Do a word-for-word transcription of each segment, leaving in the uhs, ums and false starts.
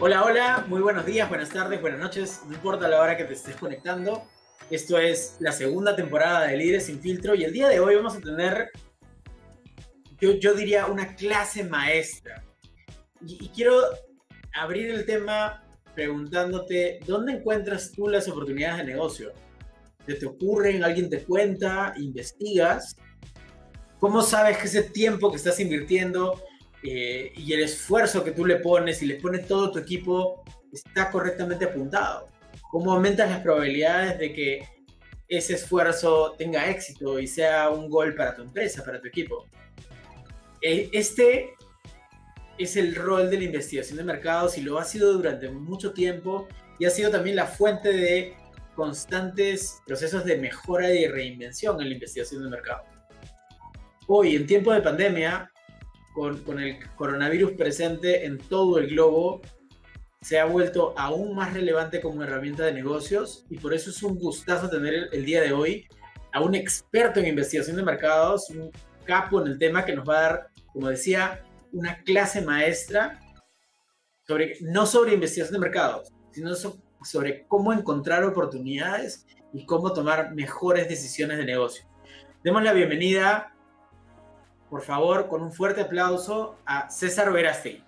Hola, hola, muy buenos días, buenas tardes, buenas noches, no importa la hora que te estés conectando. Esto es la segunda temporada de Líderes Sin Filtro y el día de hoy vamos a tener, yo, yo diría, una clase maestra. Y, y quiero abrir el tema preguntándote, ¿dónde encuentras tú las oportunidades de negocio? ¿Te, te ocurren? ¿Alguien te cuenta? ¿Investigas? ¿Cómo sabes que ese tiempo que estás invirtiendo eh, y el esfuerzo que tú le pones y le pones todo tu equipo está correctamente apuntado? ¿Cómo aumentas las probabilidades de que ese esfuerzo tenga éxito y sea un gol para tu empresa, para tu equipo? Este es el rol de la investigación de mercados y lo ha sido durante mucho tiempo y ha sido también la fuente de constantes procesos de mejora y reinvención en la investigación de mercados. Hoy, en tiempo de pandemia, con, con el coronavirus presente en todo el globo, se ha vuelto aún más relevante como herramienta de negocios y por eso es un gustazo tener el, el día de hoy a un experto en investigación de mercados, un capo en el tema que nos va a dar, como decía, una clase maestra, sobre, no sobre investigación de mercados, sino so, sobre cómo encontrar oportunidades y cómo tomar mejores decisiones de negocio. Demos la bienvenida, por favor, con un fuerte aplauso a César Verástegui.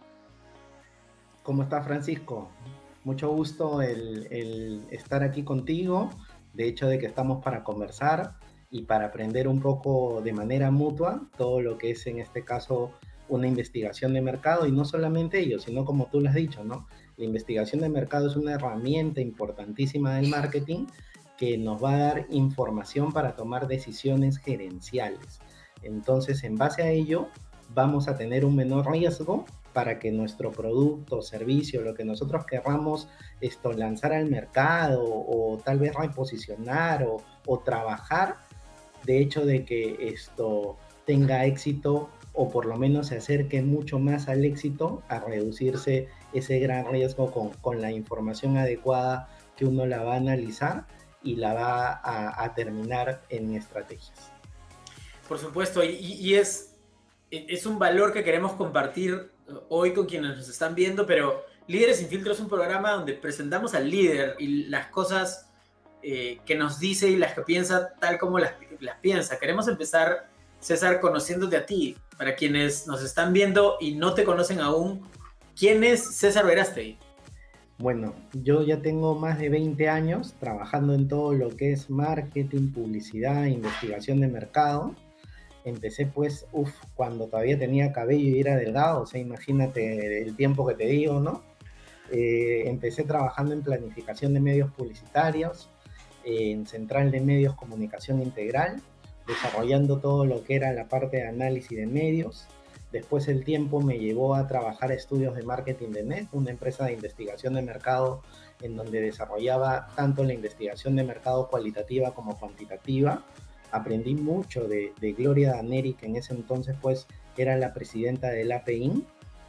¿Cómo estás, Francisco? Mucho gusto el, el estar aquí contigo. De hecho, de que estamos para conversar y para aprender un poco de manera mutua todo lo que es, en este caso, una investigación de mercado, y no solamente ello, sino como tú lo has dicho, ¿no? La investigación de mercado es una herramienta importantísima del marketing que nos va a dar información para tomar decisiones gerenciales. Entonces, en base a ello, vamos a tener un menor riesgo para que nuestro producto, servicio, lo que nosotros querramos esto, lanzar al mercado o tal vez reposicionar o, o trabajar, de hecho de que esto tenga éxito o por lo menos se acerque mucho más al éxito, a reducirse ese gran riesgo con, con la información adecuada que uno la va a analizar y la va a, a terminar en estrategias. Por supuesto, y, y es, es un valor que queremos compartir hoy con quienes nos están viendo, pero Líderes Sin Filtro es un programa donde presentamos al líder y las cosas eh, que nos dice y las que piensa tal como las, las piensa. Queremos empezar, César, conociéndote a ti. Para quienes nos están viendo y no te conocen aún, ¿quién es César Verástegui? Bueno, yo ya tengo más de veinte años trabajando en todo lo que es marketing, publicidad, investigación de mercado. Empecé pues, uff, cuando todavía tenía cabello y era delgado, o sea, imagínate el tiempo que te digo, ¿no? Eh, empecé trabajando en planificación de medios publicitarios, eh, en Central de Medios Comunicación Integral, desarrollando todo lo que era la parte de análisis de medios. Después el tiempo me llevó a trabajar a Estudios de Marketing de Net, una empresa de investigación de mercado en donde desarrollaba tanto la investigación de mercado cualitativa como cuantitativa. Aprendí mucho de, de Gloria Daneri, que en ese entonces pues era la presidenta del A P I N,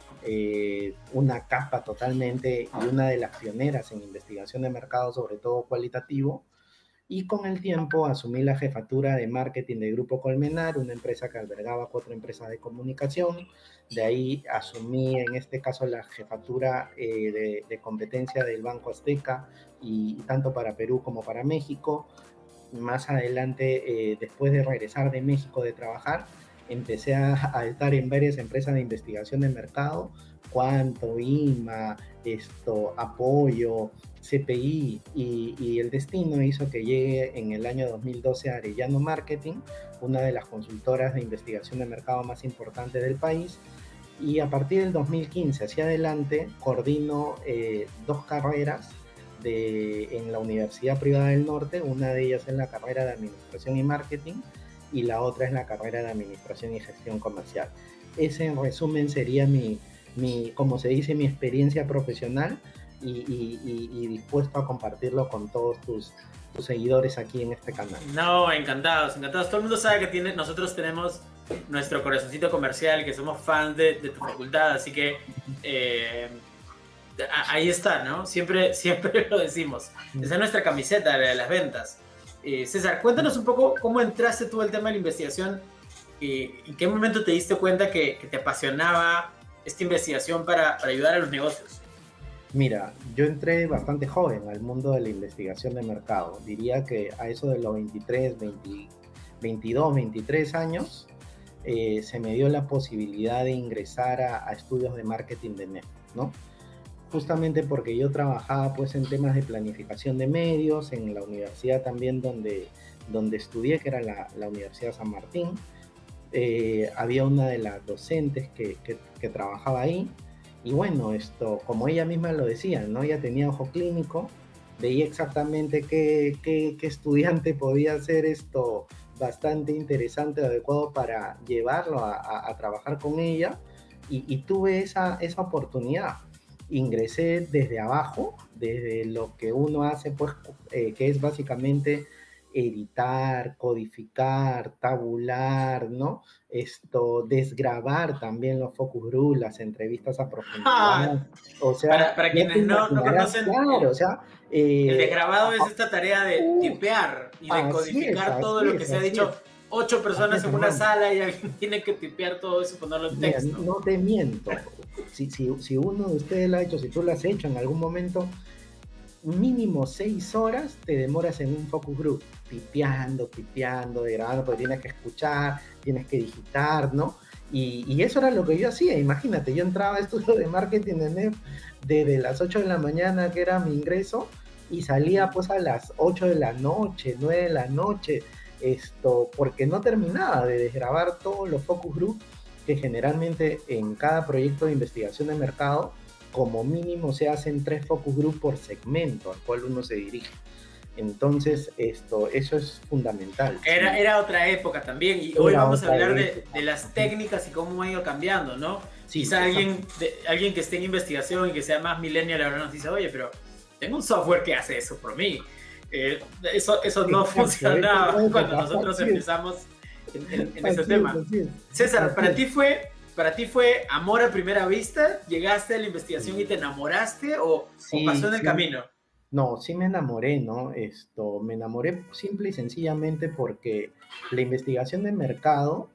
eh, una capa totalmente y una de las pioneras en investigación de mercado, sobre todo cualitativo. Y con el tiempo asumí la jefatura de marketing de Grupo Colmenar, una empresa que albergaba cuatro empresas de comunicación. De ahí asumí en este caso la jefatura eh, de, de competencia del Banco Azteca, y, y tanto para Perú como para México. Más adelante, eh, después de regresar de México de trabajar, empecé a, a estar en varias empresas de investigación de mercado, Cuanto, IMA, esto, Apoyo, C P I, y, y el destino hizo que llegue en el año dos mil doce a Arellano Marketing, una de las consultoras de investigación de mercado más importantes del país, y a partir del dos mil quince hacia adelante coordino eh, dos carreras de, en la Universidad Privada del Norte. Una de ellas es la carrera de Administración y Marketing y la otra es la carrera de Administración y Gestión Comercial. Ese en resumen sería mi, mi como se dice, mi experiencia profesional y, y, y, y dispuesto a compartirlo con todos tus, tus seguidores aquí en este canal. No, encantados, encantados. Todo el mundo sabe que tiene, nosotros tenemos nuestro corazoncito comercial, que somos fans de, de tu facultad, así que eh, ahí está, ¿no? Siempre, siempre lo decimos. Esa es nuestra camiseta de las ventas. Eh, César, cuéntanos un poco cómo entraste tú al tema de la investigación. Eh, ¿En qué momento te diste cuenta que, que te apasionaba esta investigación para, para ayudar a los negocios? Mira, yo entré bastante joven al mundo de la investigación de mercado. Diría que a eso de los veintitrés, veinte, veintidós, veintitrés años, eh, se me dio la posibilidad de ingresar a, a estudios de marketing de N E F, ¿no? Justamente porque yo trabajaba pues en temas de planificación de medios, en la universidad también donde, donde estudié, que era la, la Universidad San Martín. Eh, había una de las docentes que, que, que trabajaba ahí, y bueno, esto, como ella misma lo decía, ¿no? Ella tenía ojo clínico, veía exactamente qué, qué, qué estudiante podía ser esto bastante interesante, adecuado para llevarlo a, a, a trabajar con ella, y, y tuve esa, esa oportunidad. Ingresé desde abajo, desde lo que uno hace, pues, eh, que es básicamente editar, codificar, tabular, ¿no? Esto, desgrabar también los focus group, las entrevistas a profundidad. O sea, para, para ya te quienes no, no imaginarás, conocen, claro, el, o sea, el eh, desgrabado es esta tarea de uh, tipear y de así es, codificar todo así lo que es, se ha así dicho. es, Ocho así personas es, en una hermano. sala y alguien tiene que tipear todo eso y ponerlo en Mira, texto. no te miento, si, si, si uno de ustedes lo ha hecho, si tú lo has hecho en algún momento, mínimo seis horas te demoras en un focus group, tipeando, tipeando, grabando, porque tienes que escuchar, tienes que digitar, ¿no? Y, y eso era lo que yo hacía, imagínate, yo entraba a estudio de marketing de N E F desde las ocho de la mañana, que era mi ingreso, y salía pues a las ocho de la noche, nueve de la noche, esto, porque no terminaba de desgrabar todos los focus group que generalmente en cada proyecto de investigación de mercado como mínimo se hacen tres focus group por segmento al cual uno se dirige. Entonces, esto, eso es fundamental. Era, Sí, era otra época también y hoy era vamos a otra hablar de, época. de las técnicas y cómo ha ido cambiando, ¿no? Sí, Quizá exacto. alguien, de, alguien que esté en investigación y que sea más millennial ahora nos dice, oye, pero tengo un software que hace eso por mí. Eh, eso, eso no Exacto, esa es la funcionaba cuando época. nosotros Así es, empezamos en, en, en ese así es, tema. así es. César, Así ¿para es. ti fue, para ti fue amor a primera vista? ¿Llegaste a la investigación y te Sí, enamoraste o, o pasó sí, en el sí. camino? No, sí me enamoré, ¿no? Esto, me enamoré simple y sencillamente porque la investigación de mercado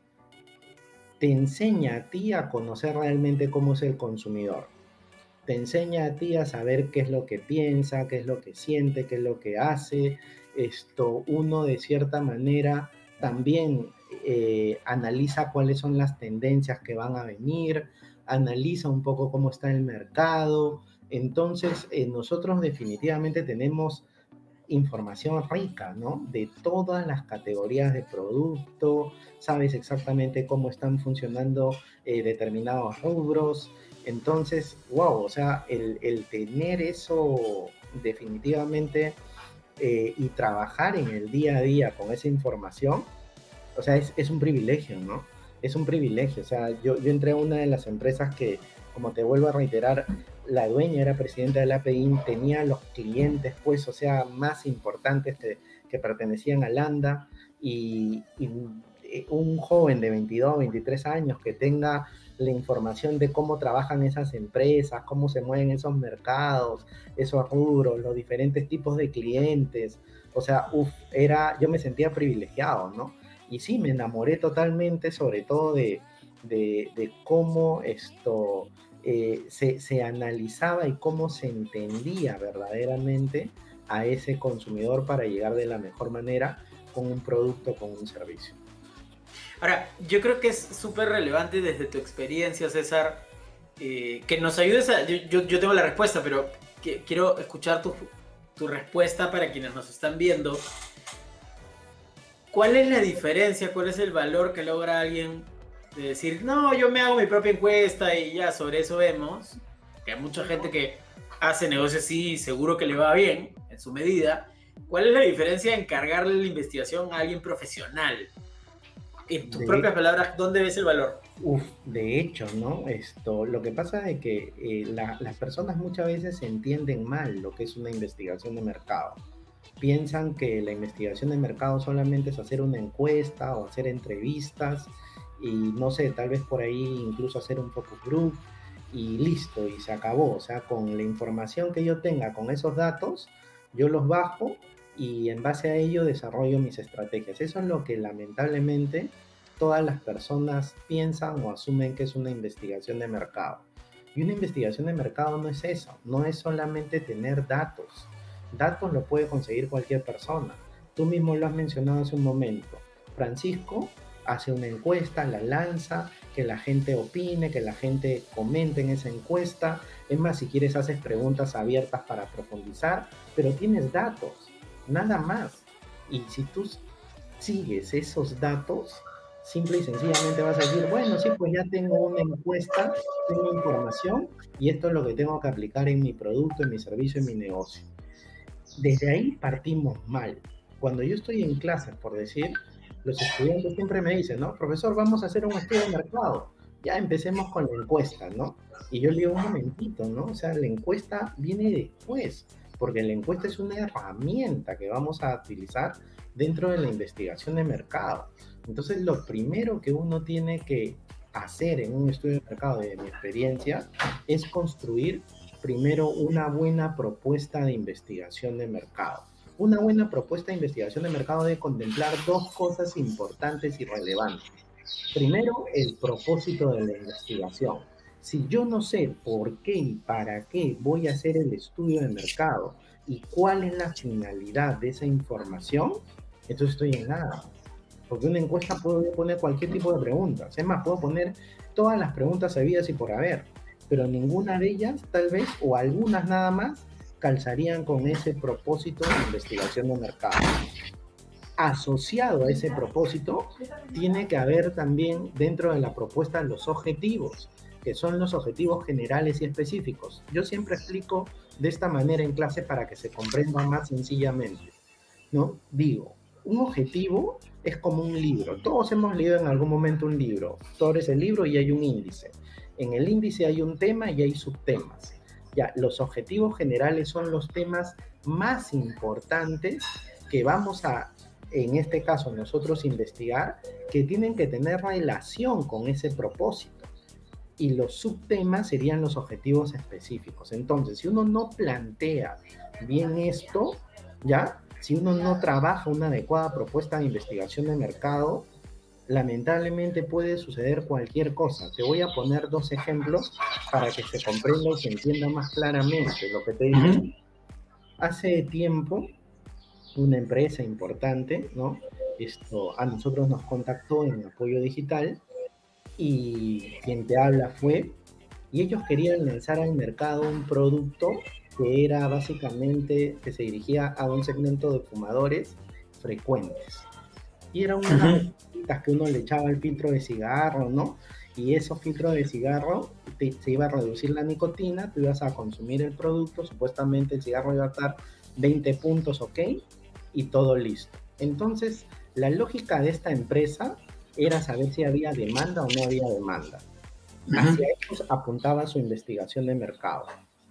te enseña a ti a conocer realmente cómo es el consumidor. Te enseña a ti a saber qué es lo que piensa, qué es lo que siente, qué es lo que hace. Esto, uno de cierta manera también eh, analiza cuáles son las tendencias que van a venir, analiza un poco cómo está el mercado. Entonces, eh, nosotros definitivamente tenemos información rica, ¿no? De todas las categorías de producto, sabes exactamente cómo están funcionando eh, determinados rubros. Entonces, wow, o sea, el, el tener eso definitivamente eh, y trabajar en el día a día con esa información, o sea, es, es un privilegio, ¿no? Es un privilegio. O sea, yo, yo entré a una de las empresas que, como te vuelvo a reiterar, la dueña era presidenta de la A P I, tenía los clientes, pues, o sea, más importantes que, que pertenecían a Landa, y, y un joven de veintidós, veintitrés años que tenga la información de cómo trabajan esas empresas, cómo se mueven esos mercados, esos rubros, los diferentes tipos de clientes. O sea, uff, era, yo me sentía privilegiado, ¿no? Y sí, me enamoré totalmente, sobre todo de, de, de cómo esto eh, se, se analizaba y cómo se entendía verdaderamente a ese consumidor para llegar de la mejor manera con un producto, con un servicio. Ahora, yo creo que es súper relevante desde tu experiencia, César, eh, que nos ayudes a... Yo, yo, yo tengo la respuesta, pero que, quiero escuchar tu, tu respuesta para quienes nos están viendo. ¿Cuál es la diferencia? ¿Cuál es el valor que logra alguien de decir, no, yo me hago mi propia encuesta y ya sobre eso vemos? Que hay mucha gente que hace negocios así y seguro que le va bien en su medida. ¿Cuál es la diferencia en encargarle la investigación a alguien profesional? En tus De, propias palabras, ¿dónde ves el valor? uf, de hecho, ¿no? Esto, lo que pasa es que eh, la, las personas muchas veces entienden mal lo que es una investigación de mercado. Piensan que la investigación de mercado solamente es hacer una encuesta o hacer entrevistas y no sé, tal vez por ahí incluso hacer un focus group y listo, y se acabó. O sea, con la información que yo tenga con esos datos, yo los bajo y en base a ello desarrollo mis estrategias. Eso es lo que lamentablemente todas las personas piensan o asumen que es una investigación de mercado. Y una investigación de mercado no es eso, no es solamente tener datos. Datos lo puede conseguir cualquier persona. Tú mismo lo has mencionado hace un momento. Francisco hace una encuesta, la lanza, que la gente opine, que la gente comente en esa encuesta. Es más, si quieres haces preguntas abiertas para profundizar, pero tienes datos, nada más. Y si tú sigues esos datos, simple y sencillamente vas a decir, bueno, sí, pues ya tengo una encuesta, tengo información y esto es lo que tengo que aplicar en mi producto, en mi servicio, en mi negocio. Desde ahí partimos mal. Cuando yo estoy en clases, por decir, los estudiantes siempre me dicen, ¿no? Profesor, vamos a hacer un estudio de mercado. Ya empecemos con la encuesta, ¿no? Y yo le digo un momentito, ¿no? O sea, la encuesta viene después, porque la encuesta es una herramienta que vamos a utilizar dentro de la investigación de mercado. Entonces, lo primero que uno tiene que hacer en un estudio de mercado, de mi experiencia, es construir primero una buena propuesta de investigación de mercado. Una buena propuesta de investigación de mercado debe contemplar dos cosas importantes y relevantes. Primero, el propósito de la investigación. Si yo no sé por qué y para qué voy a hacer el estudio de mercado y cuál es la finalidad de esa información, entonces estoy en nada. Porque una encuesta puedo poner cualquier tipo de preguntas. Es más, puedo poner todas las preguntas habidas y por haber, pero ninguna de ellas, tal vez, o algunas nada más, calzarían con ese propósito de investigación de mercado. Asociado a ese propósito, tiene que haber también dentro de la propuesta los objetivos, que son los objetivos generales y específicos. Yo siempre explico de esta manera en clase para que se comprenda más sencillamente, ¿no? Digo, un objetivo es como un libro. Todos hemos leído en algún momento un libro. Tú abres el libro y hay un índice. En el índice hay un tema y hay subtemas. Ya, los objetivos generales son los temas más importantes que vamos a, en este caso, nosotros investigar, que tienen que tener relación con ese propósito. Y los subtemas serían los objetivos específicos. Entonces, si uno no plantea bien esto, ¿ya? Si uno no trabaja una adecuada propuesta de investigación de mercado, lamentablemente puede suceder cualquier cosa. Te voy a poner dos ejemplos para que se comprenda y se entienda más claramente lo que te digo. Uh-huh. Hace tiempo, una empresa importante, ¿no? Esto, a nosotros nos contactó en Apoyo Digital y quien te habla fue, y ellos querían lanzar al mercado un producto que era básicamente, que se dirigía a un segmento de fumadores frecuentes. Y era unas uh-huh. que uno le echaba el filtro de cigarro, ¿no? Y esos filtros de cigarro te, se iba a reducir la nicotina, tú ibas a consumir el producto, supuestamente el cigarro iba a estar veinte puntos, ok, y todo listo. Entonces, la lógica de esta empresa era saber si había demanda o no había demanda. Uh-huh. Hacia eso apuntaba su investigación de mercado.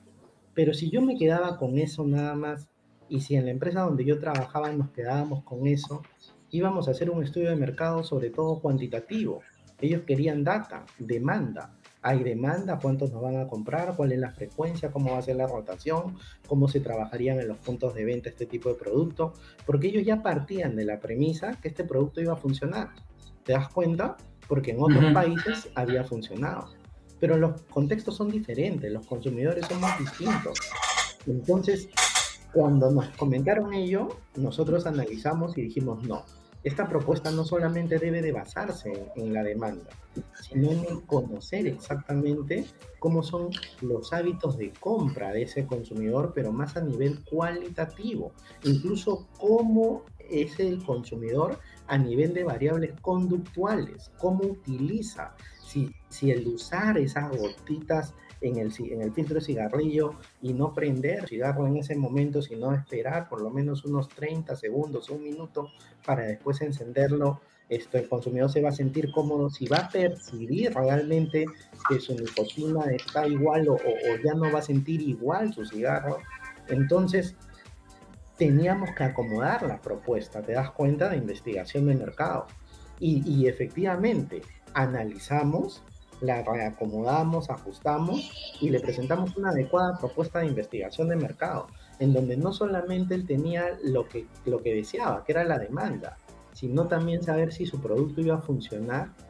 Pero si yo me quedaba con eso nada más, y si en la empresa donde yo trabajaba nos quedábamos con eso, íbamos a hacer un estudio de mercado sobre todo cuantitativo. Ellos querían data, demanda. Hay demanda, cuántos nos van a comprar, cuál es la frecuencia, cómo va a ser la rotación, cómo se trabajarían en los puntos de venta este tipo de producto, porque ellos ya partían de la premisa que este producto iba a funcionar. ¿Te das cuenta? Porque en otros uh-huh. países había funcionado. Pero los contextos son diferentes, los consumidores son más distintos. Entonces, cuando nos comentaron ello, nosotros analizamos y dijimos, no, esta propuesta no solamente debe de basarse en la demanda, sino en conocer exactamente cómo son los hábitos de compra de ese consumidor, pero más a nivel cualitativo, incluso cómo es el consumidor a nivel de variables conductuales, cómo utiliza, si, si el usar esas gotitas en el, en el filtro de cigarrillo y no prender cigarro en ese momento, sino esperar por lo menos unos treinta segundos, un minuto para después encenderlo, esto, el consumidor se va a sentir cómodo, si va a percibir realmente que su nicotina está igual o, o, o ya no va a sentir igual su cigarro. Entonces teníamos que acomodar la propuesta, te das cuenta, de investigación de mercado. Y, y efectivamente analizamos, la reacomodamos, ajustamos y le presentamos una adecuada propuesta de investigación de mercado, en donde no solamente él tenía lo que, lo que deseaba, que era la demanda, sino también saber si su producto iba a funcionar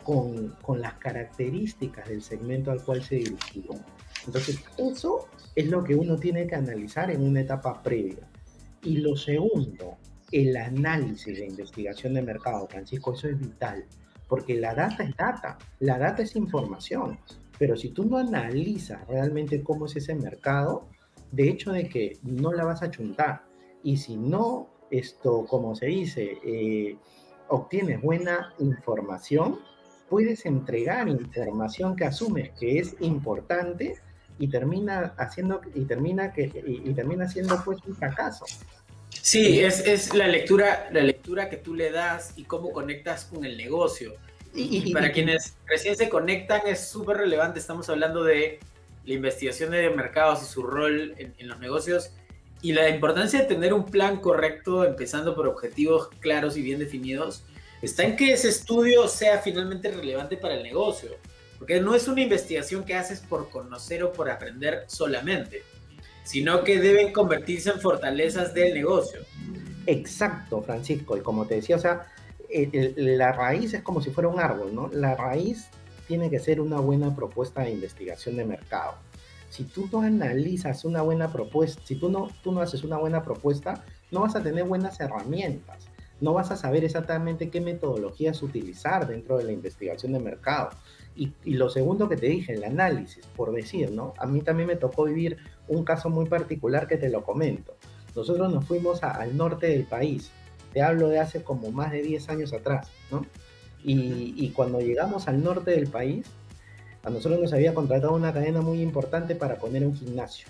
con, con las características del segmento al cual se dirigió. Entonces, eso es lo que uno tiene que analizar en una etapa previa. Y lo segundo, el análisis de investigación de mercado, Francisco, eso es vital, porque la data es data, la data es información, pero si tú no analizas realmente cómo es ese mercado, de hecho de que no la vas a chuntar. Y si no, esto, como se dice, eh, obtienes buena información, puedes entregar información que asumes que es importante y termina haciendo y termina que y, y termina siendo pues un fracaso. Sí, es, es la lectura, la lectura que tú le das y cómo conectas con el negocio. Y, y, y para y, quienes recién se conectan es súper relevante, estamos hablando de la investigación de mercados y su rol en, en los negocios y la importancia de tener un plan correcto, empezando por objetivos claros y bien definidos, está en que ese estudio sea finalmente relevante para el negocio, porque no es una investigación que haces por conocer o por aprender solamente, sino que deben convertirse en fortalezas del negocio. Exacto, Francisco, y como te decía, o sea, el, el, la raíz es como si fuera un árbol, ¿no? La raíz tiene que ser una buena propuesta de investigación de mercado. Si tú no analizas una buena propuesta, si tú no, tú no haces una buena propuesta, no vas a tener buenas herramientas, no vas a saber exactamente qué metodologías utilizar dentro de la investigación de mercado. Y, y lo segundo que te dije, el análisis, por decir, ¿no? A mí también me tocó vivir un caso muy particular que te lo comento. Nosotros nos fuimos a, al norte del país, te hablo de hace como más de diez años atrás, ¿no? Y, y cuando llegamos al norte del país, a nosotros nos había contratado una cadena muy importante para poner un gimnasio,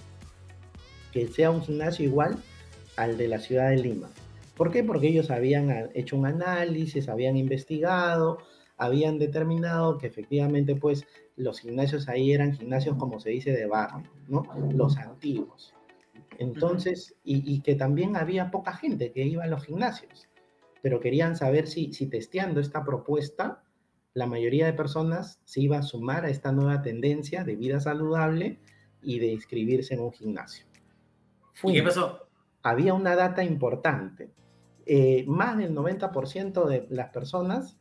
que sea un gimnasio igual al de la ciudad de Lima. ¿Por qué? Porque ellos habían hecho un análisis, habían investigado, habían determinado que efectivamente pues los gimnasios ahí eran gimnasios, como se dice, de barrio, ¿no? Los antiguos. Entonces, y, y que también había poca gente que iba a los gimnasios, pero querían saber si, si testeando esta propuesta, la mayoría de personas se iba a sumar a esta nueva tendencia de vida saludable y de inscribirse en un gimnasio. Fuimos. ¿Y qué pasó? Había una data importante. Eh, más del noventa por ciento de las personas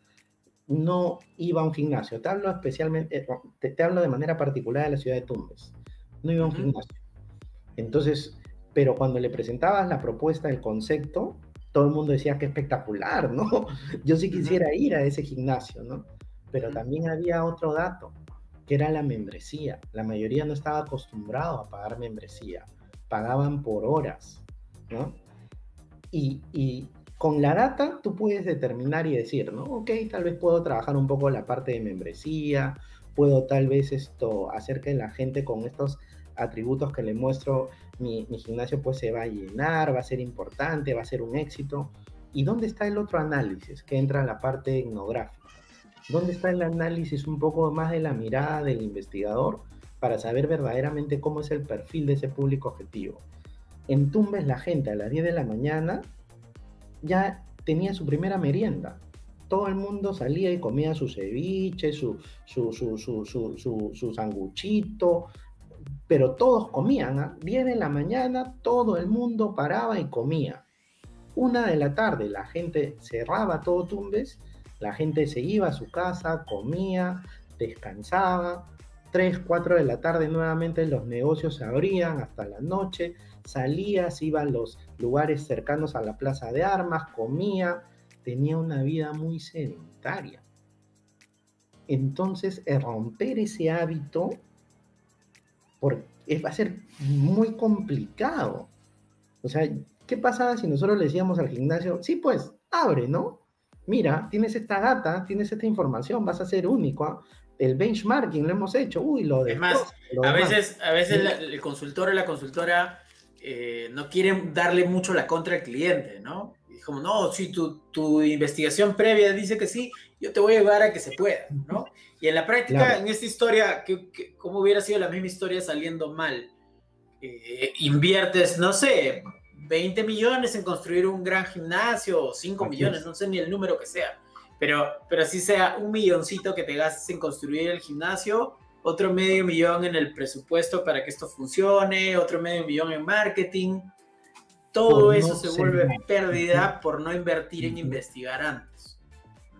no iba a un gimnasio. Te hablo especialmente, eh, te, te hablo de manera particular de la ciudad de Tumbes. No iba a un uh-huh. gimnasio. Entonces, pero cuando le presentabas la propuesta, el concepto, todo el mundo decía que espectacular, ¿no? Yo sí quisiera uh-huh. ir a ese gimnasio, ¿no? Pero uh-huh. también había otro dato, que era la membresía. La mayoría no estaba acostumbrado a pagar membresía. Pagaban por horas, ¿no? Y, y con la data tú puedes determinar y decir, ¿no? Ok, tal vez puedo trabajar un poco la parte de membresía, puedo tal vez esto hacer que la gente con estos atributos que le muestro, mi, mi gimnasio pues se va a llenar, va a ser importante, va a ser un éxito. ¿Y dónde está el otro análisis que entra en la parte etnográfica? ¿Dónde está el análisis un poco más de la mirada del investigador para saber verdaderamente cómo es el perfil de ese público objetivo? En Tumbes la gente a las diez de la mañana ya tenía su primera merienda. Todo el mundo salía y comía su ceviche, su, su, su, su, su, su, su sanguchito, pero todos comían, ¿eh? diez de la mañana todo el mundo paraba y comía. Una de la tarde la gente cerraba todo Tumbes, la gente se iba a su casa, comía, descansaba. tres, cuatro de la tarde nuevamente los negocios se abrían hasta la noche, salías, iba a los lugares cercanos a la plaza de armas, comía, tenía una vida muy sedentaria. Entonces, romper ese hábito porque va a ser muy complicado. O sea, ¿qué pasaba si nosotros le decíamos al gimnasio, sí, pues, abre, ¿no? Mira, tienes esta data, tienes esta información, vas a ser único, ¿eh? El benchmarking lo hemos hecho, uy, lo de... Es más, lo a veces, a veces la, el consultor o la consultora eh, no quieren darle mucho la contra al cliente, ¿no? Y como, no, si tu, tu investigación previa dice que sí, yo te voy a llevar a que se pueda, ¿no? Y en la práctica, claro. En esta historia, ¿qué, qué, ¿cómo hubiera sido la misma historia saliendo mal? Eh, inviertes, no sé, veinte millones en construir un gran gimnasio, o cinco millones, no sé ni el número que sea. Pero, pero así sea un milloncito que te gastes en construir el gimnasio, otro medio millón en el presupuesto para que esto funcione, otro medio millón en marketing. Todo por eso no se vuelve pérdida por no invertir en investigar antes, ¿no?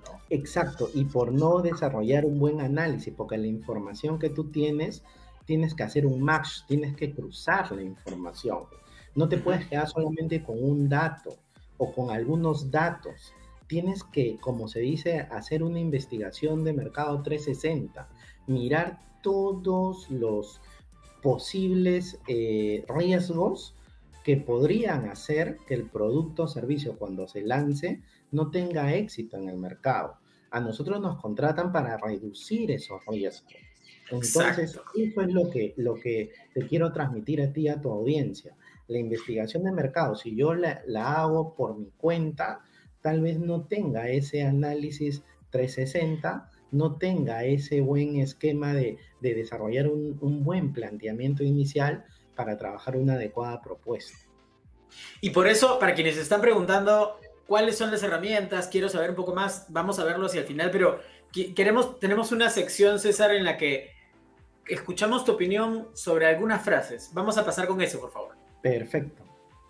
Exacto, y por no desarrollar un buen análisis, porque la información que tú tienes, tienes que hacer un match, tienes que cruzar la información. No te Ujú. puedes quedar solamente con un dato o con algunos datos. Tienes que, como se dice, hacer una investigación de mercado trescientos sesenta, mirar todos los posibles eh, riesgos que podrían hacer que el producto o servicio cuando se lance no tenga éxito en el mercado. A nosotros nos contratan para reducir esos riesgos. Entonces, Exacto. eso es lo que, lo que te quiero transmitir a ti, a tu audiencia. La investigación de mercado, si yo la, la hago por mi cuenta, tal vez no tenga ese análisis trescientos sesenta, no tenga ese buen esquema de, de desarrollar un, un buen planteamiento inicial para trabajar una adecuada propuesta. Y por eso, para quienes están preguntando cuáles son las herramientas, quiero saber un poco más, vamos a verlo hacia el final, pero queremos, tenemos una sección, César, en la que escuchamos tu opinión sobre algunas frases. Vamos a pasar con eso, por favor. Perfecto.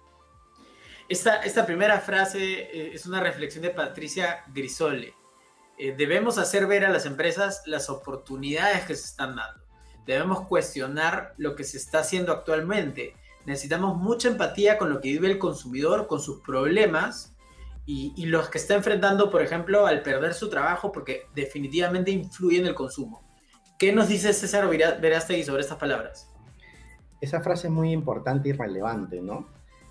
Esta, esta primera frase eh, es una reflexión de Patricia Grisole. Eh, debemos hacer ver a las empresas las oportunidades que se están dando. Debemos cuestionar lo que se está haciendo actualmente. Necesitamos mucha empatía con lo que vive el consumidor, con sus problemas y, y los que está enfrentando, por ejemplo, al perder su trabajo, porque definitivamente influye en el consumo. ¿Qué nos dice César Verástegui sobre estas palabras? Esa frase es muy importante y relevante, ¿no?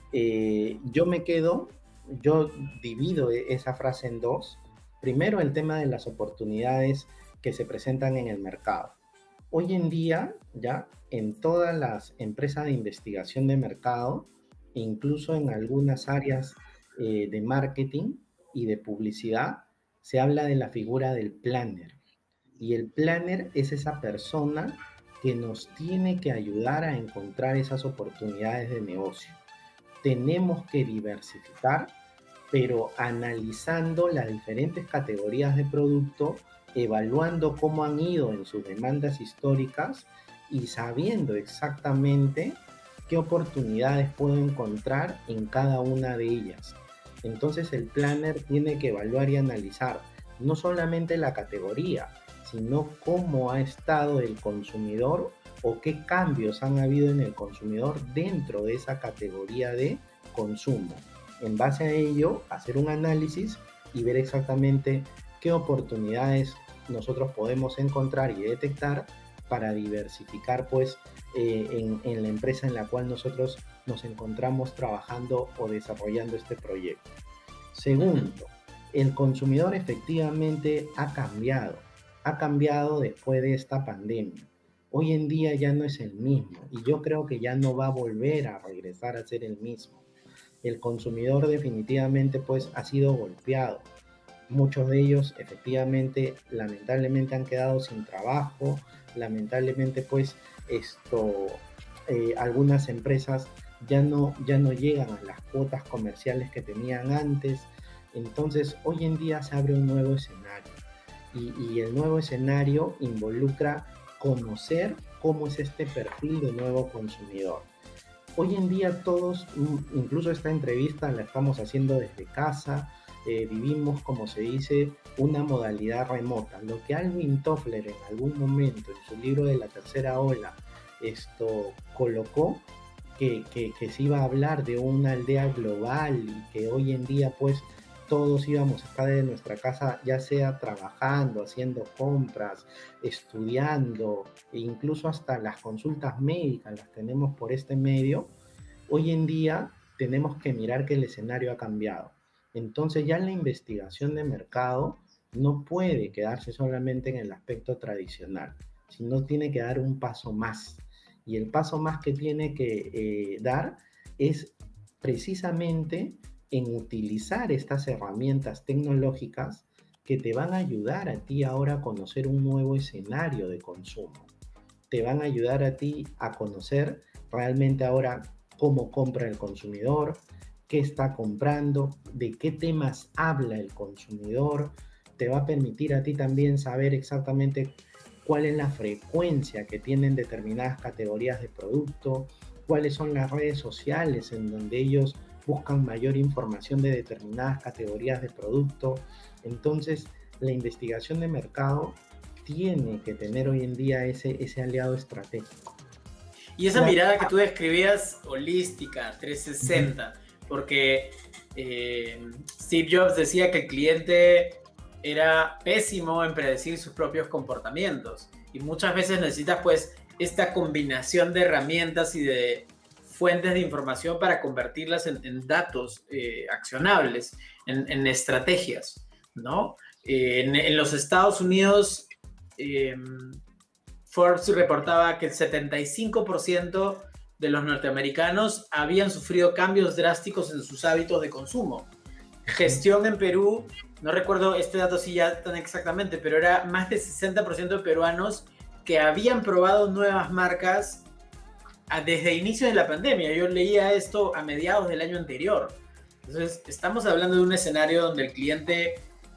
Eh, yo me quedo, yo divido esa frase en dos. Primero, el tema de las oportunidades que se presentan en el mercado. Hoy en día, ya en todas las empresas de investigación de mercado, incluso en algunas áreas eh, de marketing y de publicidad, se habla de la figura del planner. Y el planner es esa persona que nos tiene que ayudar a encontrar esas oportunidades de negocio. Tenemos que diversificar, pero analizando las diferentes categorías de producto, evaluando cómo han ido en sus demandas históricas y sabiendo exactamente qué oportunidades puedo encontrar en cada una de ellas. Entonces el planner tiene que evaluar y analizar no solamente la categoría, sino cómo ha estado el consumidor o qué cambios han habido en el consumidor dentro de esa categoría de consumo. En base a ello, hacer un análisis y ver exactamente qué oportunidades nosotros podemos encontrar y detectar para diversificar pues eh, en, en la empresa en la cual nosotros nos encontramos trabajando o desarrollando este proyecto. Segundo, el consumidor efectivamente ha cambiado, ha cambiado después de esta pandemia. Hoy en día ya no es el mismo y yo creo que ya no va a volver a regresar a ser el mismo. El consumidor definitivamente pues ha sido golpeado. Muchos de ellos efectivamente lamentablemente han quedado sin trabajo, lamentablemente pues esto, eh, algunas empresas ya no, ya no llegan a las cuotas comerciales que tenían antes. Entonces hoy en día se abre un nuevo escenario y, y el nuevo escenario involucra conocer cómo es este perfil de nuevo consumidor. Hoy en día todos, incluso esta entrevista la estamos haciendo desde casa, eh, vivimos, como se dice, una modalidad remota. Lo que Alvin Toffler en algún momento en su libro de la tercera ola esto colocó, que, que, que se iba a hablar de una aldea global y que hoy en día pues todos íbamos a estar en nuestra casa, ya sea trabajando, haciendo compras, estudiando, e incluso hasta las consultas médicas las tenemos por este medio. Hoy en día tenemos que mirar que el escenario ha cambiado. Entonces ya la investigación de mercado no puede quedarse solamente en el aspecto tradicional, sino tiene que dar un paso más. Y el paso más que tiene que eh, dar es precisamente en utilizar estas herramientas tecnológicas que te van a ayudar a ti ahora a conocer un nuevo escenario de consumo. Te van a ayudar a ti a conocer realmente ahora cómo compra el consumidor, qué está comprando, de qué temas habla el consumidor. Te va a permitir a ti también saber exactamente cuál es la frecuencia que tienen determinadas categorías de producto, cuáles son las redes sociales en donde ellos buscan mayor información de determinadas categorías de producto. Entonces, la investigación de mercado tiene que tener hoy en día ese, ese aliado estratégico. Y esa La... mirada que tú describías, holística, trescientos sesenta, uh-huh. porque eh, Steve Jobs decía que el cliente era pésimo en predecir sus propios comportamientos, y muchas veces necesitas pues esta combinación de herramientas y de fuentes de información para convertirlas en, en datos eh, accionables, en, en estrategias, ¿no? Eh, en, en los Estados Unidos, eh, Forbes reportaba que el setenta y cinco por ciento de los norteamericanos habían sufrido cambios drásticos en sus hábitos de consumo. Gestión en Perú, no recuerdo este dato sí ya tan exactamente, pero era más del sesenta por ciento de peruanos que habían probado nuevas marcas desde inicios de la pandemia. Yo leía esto a mediados del año anterior. Entonces, estamos hablando de un escenario donde el cliente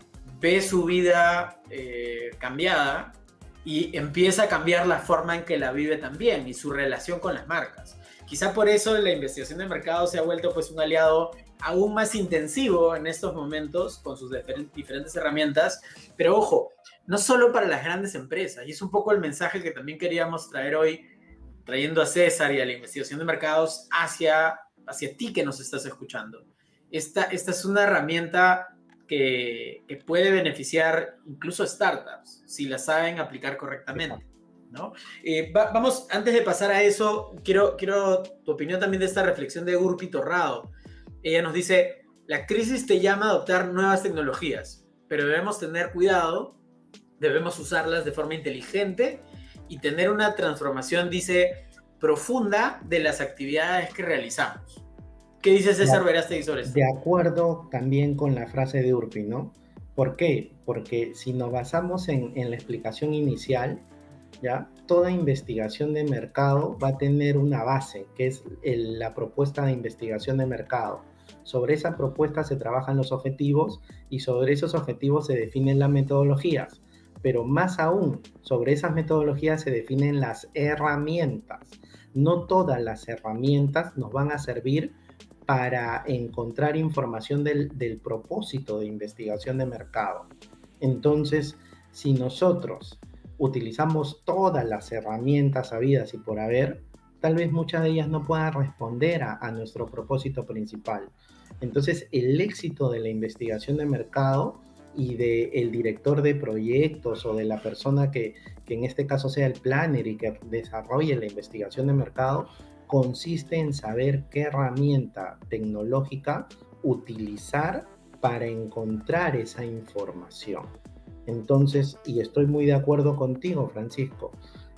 ve su vida eh, cambiada y empieza a cambiar la forma en que la vive también y su relación con las marcas. Quizá por eso la investigación de mercado se ha vuelto pues un aliado aún más intensivo en estos momentos con sus diferentes herramientas, pero ojo, no solo para las grandes empresas, y es un poco el mensaje que también queríamos traer hoy, trayendo a César y a la investigación de mercados hacia, hacia ti que nos estás escuchando. Esta, esta es una herramienta que, que puede beneficiar incluso startups si la saben aplicar correctamente, ¿no? Eh, va, vamos, antes de pasar a eso, quiero, quiero tu opinión también de esta reflexión de Urpi Torrado. Ella nos dice, la crisis te llama a adoptar nuevas tecnologías, pero debemos tener cuidado, debemos usarlas de forma inteligente y tener una transformación, dice, profunda de las actividades que realizamos. ¿Qué dice César Verástegui sobre esto? De acuerdo también con la frase de Urpi, ¿no? ¿Por qué? Porque si nos basamos en, en la explicación inicial, ¿ya? Toda investigación de mercado va a tener una base, que es el, la propuesta de investigación de mercado. Sobre esa propuesta se trabajan los objetivos y sobre esos objetivos se definen las metodologías. Pero más aún, sobre esas metodologías se definen las herramientas. No todas las herramientas nos van a servir para encontrar información del, del propósito de investigación de mercado. Entonces, si nosotros utilizamos todas las herramientas habidas y por haber, tal vez muchas de ellas no puedan responder a, a nuestro propósito principal. Entonces, el éxito de la investigación de mercado y del director de proyectos o de la persona que, que en este caso sea el planner y que desarrolle la investigación de mercado, consiste en saber qué herramienta tecnológica utilizar para encontrar esa información. Entonces, y estoy muy de acuerdo contigo, Francisco,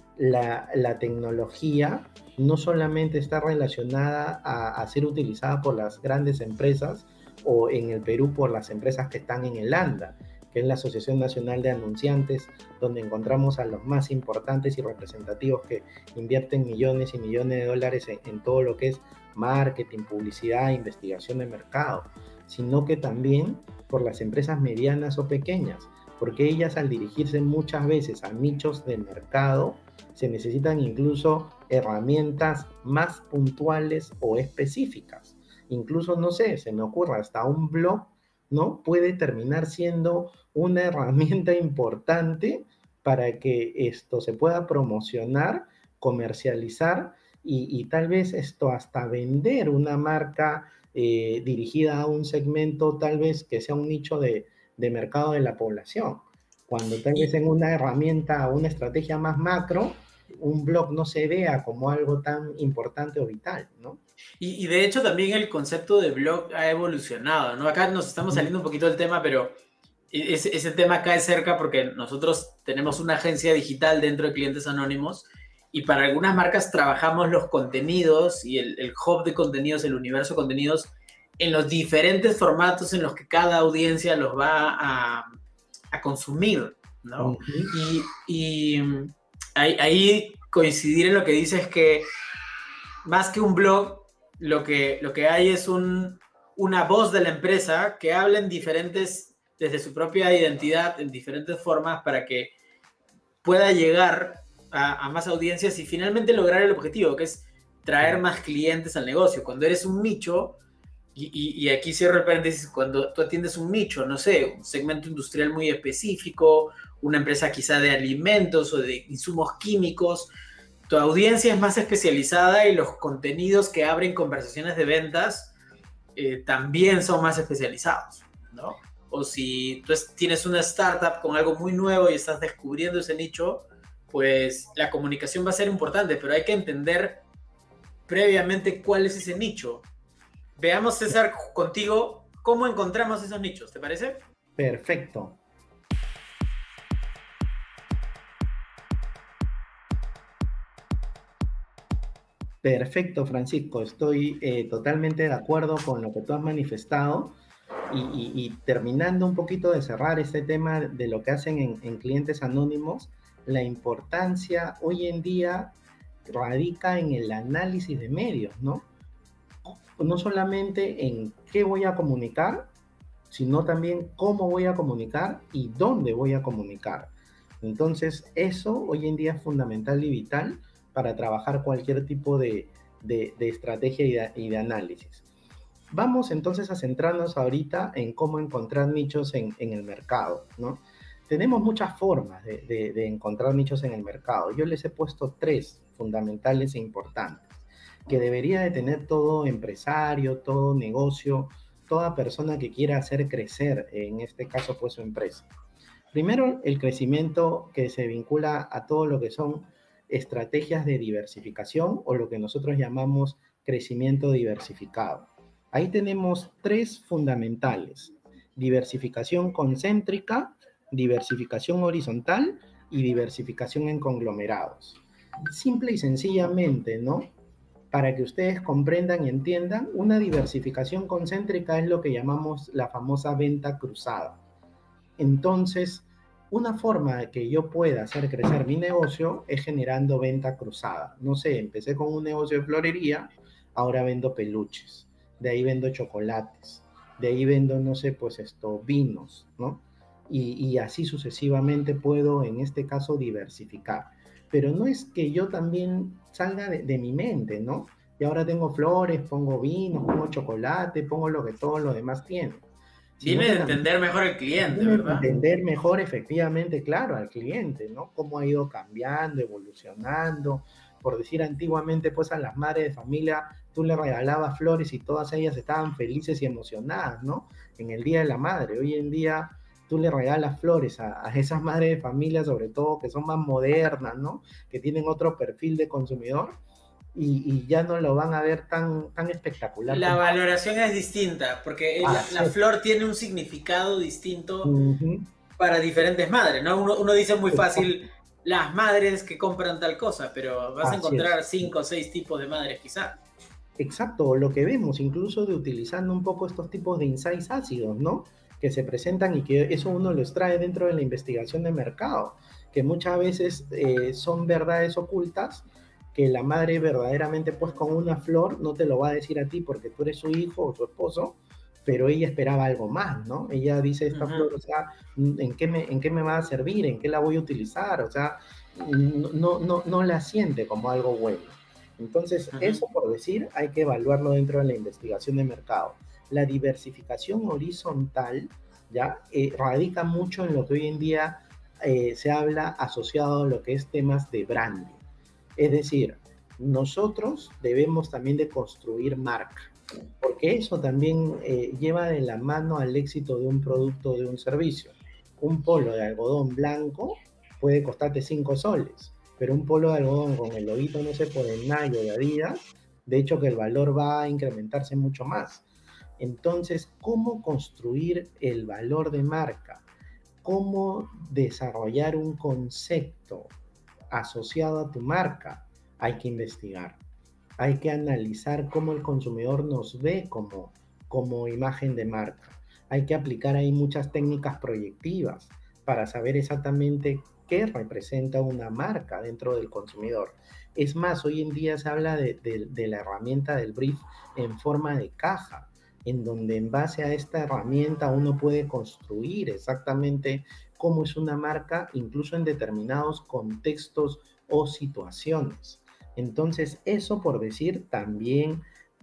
la, la tecnología no solamente está relacionada a, a ser utilizada por las grandes empresas o en el Perú por las empresas que están en el ANDA, que es la Asociación Nacional de Anunciantes, donde encontramos a los más importantes y representativos que invierten millones y millones de dólares en, en todo lo que es marketing, publicidad, investigación de mercado, sino que también por las empresas medianas o pequeñas, porque ellas al dirigirse muchas veces a nichos de mercado, se necesitan incluso herramientas más puntuales o específicas. Incluso, no sé, se me ocurre hasta un blog, ¿no? Puede terminar siendo una herramienta importante para que esto se pueda promocionar, comercializar y, y tal vez esto hasta vender una marca eh, dirigida a un segmento tal vez que sea un nicho de, de mercado de la población. Cuando tal vez en una herramienta o una estrategia más macro, un blog no se vea como algo tan importante o vital, ¿no? Y, y de hecho también el concepto de blog ha evolucionado, ¿no? Acá nos estamos saliendo un poquito del tema, pero ese, ese tema cae cerca porque nosotros tenemos una agencia digital dentro de Clientes Anónimos y para algunas marcas trabajamos los contenidos y el, el hub de contenidos, el universo de contenidos en los diferentes formatos en los que cada audiencia los va a, a consumir, ¿no? Uh-huh. Y, y ahí, ahí coincidir en lo que dices que más que un blog, lo que, lo que hay es un, una voz de la empresa que habla en diferentes, desde su propia identidad, en diferentes formas para que pueda llegar a, a más audiencias y finalmente lograr el objetivo, que es traer más clientes al negocio. Cuando eres un nicho, Y, y, y aquí cierro el paréntesis, cuando tú atiendes un nicho, no sé, un segmento industrial muy específico, una empresa quizá de alimentos o de insumos químicos, tu audiencia es más especializada y los contenidos que abren conversaciones de ventas eh, también son más especializados, ¿no? O si tú es, tienes una startup con algo muy nuevo y estás descubriendo ese nicho, pues la comunicación va a ser importante, pero hay que entender previamente cuál es ese nicho. Veamos, César, contigo, cómo encontramos esos nichos, ¿te parece? Perfecto. Perfecto, Francisco. Estoy eh, totalmente de acuerdo con lo que tú has manifestado. Y, y, y terminando un poquito de cerrar este tema de lo que hacen en, en clientes anónimos, la importancia hoy en día radica en el análisis de medios, ¿no? No solamente en qué voy a comunicar, sino también cómo voy a comunicar y dónde voy a comunicar. Entonces, eso hoy en día es fundamental y vital para trabajar cualquier tipo de, de, de estrategia y de, y de análisis. Vamos entonces a centrarnos ahorita en cómo encontrar nichos en, en el mercado, ¿no? Tenemos muchas formas de, de, de encontrar nichos en el mercado. Yo les he puesto tres fundamentales e importantes que debería de tener todo empresario, todo negocio, toda persona que quiera hacer crecer, en este caso, pues su empresa. Primero, el crecimiento que se vincula a todo lo que son estrategias de diversificación o lo que nosotros llamamos crecimiento diversificado. Ahí tenemos tres fundamentales: diversificación concéntrica, diversificación horizontal y diversificación en conglomerados. Simple y sencillamente, ¿no? Para que ustedes comprendan y entiendan, una diversificación concéntrica es lo que llamamos la famosa venta cruzada. Entonces, una forma de que yo pueda hacer crecer mi negocio es generando venta cruzada. No sé, empecé con un negocio de florería, ahora vendo peluches, de ahí vendo chocolates, de ahí vendo, no sé, pues esto, vinos, ¿no? Y, y así sucesivamente puedo, en este caso, diversificar. Pero no es que yo también salga de, de mi mente, ¿no? Y ahora tengo flores, pongo vinos, pongo chocolate, pongo lo que todos los demás tienen. Sino Viene que de también entender mejor el cliente, tienen que ¿verdad? entender mejor efectivamente, claro, al cliente, ¿no? Cómo ha ido cambiando, evolucionando. Por decir, antiguamente, pues a las madres de familia tú le regalabas flores y todas ellas estaban felices y emocionadas, ¿no? En el Día de la Madre. Hoy en día tú le regalas flores a, a esas madres de familia, sobre todo que son más modernas, ¿no? Que tienen otro perfil de consumidor y, y ya no lo van a ver tan, tan espectacular La como... valoración es distinta, porque la, la Hace. flor tiene un significado distinto Ujú. para diferentes madres, ¿no? Uno, uno dice muy fácil las madres que compran tal cosa, pero vas a Así es. encontrar cinco o seis tipos de madres quizá. Exacto, lo que vemos, incluso de utilizando un poco estos tipos de insights ácidos, ¿no? Que se presentan y que eso uno los trae dentro de la investigación de mercado, que muchas veces eh, son verdades ocultas, que la madre verdaderamente, pues con una flor, no te lo va a decir a ti porque tú eres su hijo o su esposo, pero ella esperaba algo más, ¿no? Ella dice, esta Uh-huh. flor, o sea, ¿en qué, me, ¿en qué me va a servir? ¿En qué la voy a utilizar? O sea, no, no, no la siente como algo bueno. Entonces, Uh-huh. eso por decir, hay que evaluarlo dentro de la investigación de mercado. La diversificación horizontal, ¿ya? Eh, radica mucho en lo que hoy en día eh, se habla asociado a lo que es temas de branding. Es decir, nosotros debemos también de construir marca, porque eso también eh, lleva de la mano al éxito de un producto o de un servicio. Un polo de algodón blanco puede costarte cinco soles, pero un polo de algodón con el loguito, no sé, por el Nike o de Adidas, de hecho que el valor va a incrementarse mucho más. Entonces, ¿cómo construir el valor de marca? ¿Cómo desarrollar un concepto asociado a tu marca? Hay que investigar. Hay que analizar cómo el consumidor nos ve como, como imagen de marca. Hay que aplicar ahí muchas técnicas proyectivas para saber exactamente qué representa una marca dentro del consumidor. Es más, hoy en día se habla de, de, de la herramienta del brief en forma de caja, en donde en base a esta herramienta uno puede construir exactamente cómo es una marca, incluso en determinados contextos o situaciones. Entonces, eso por decir también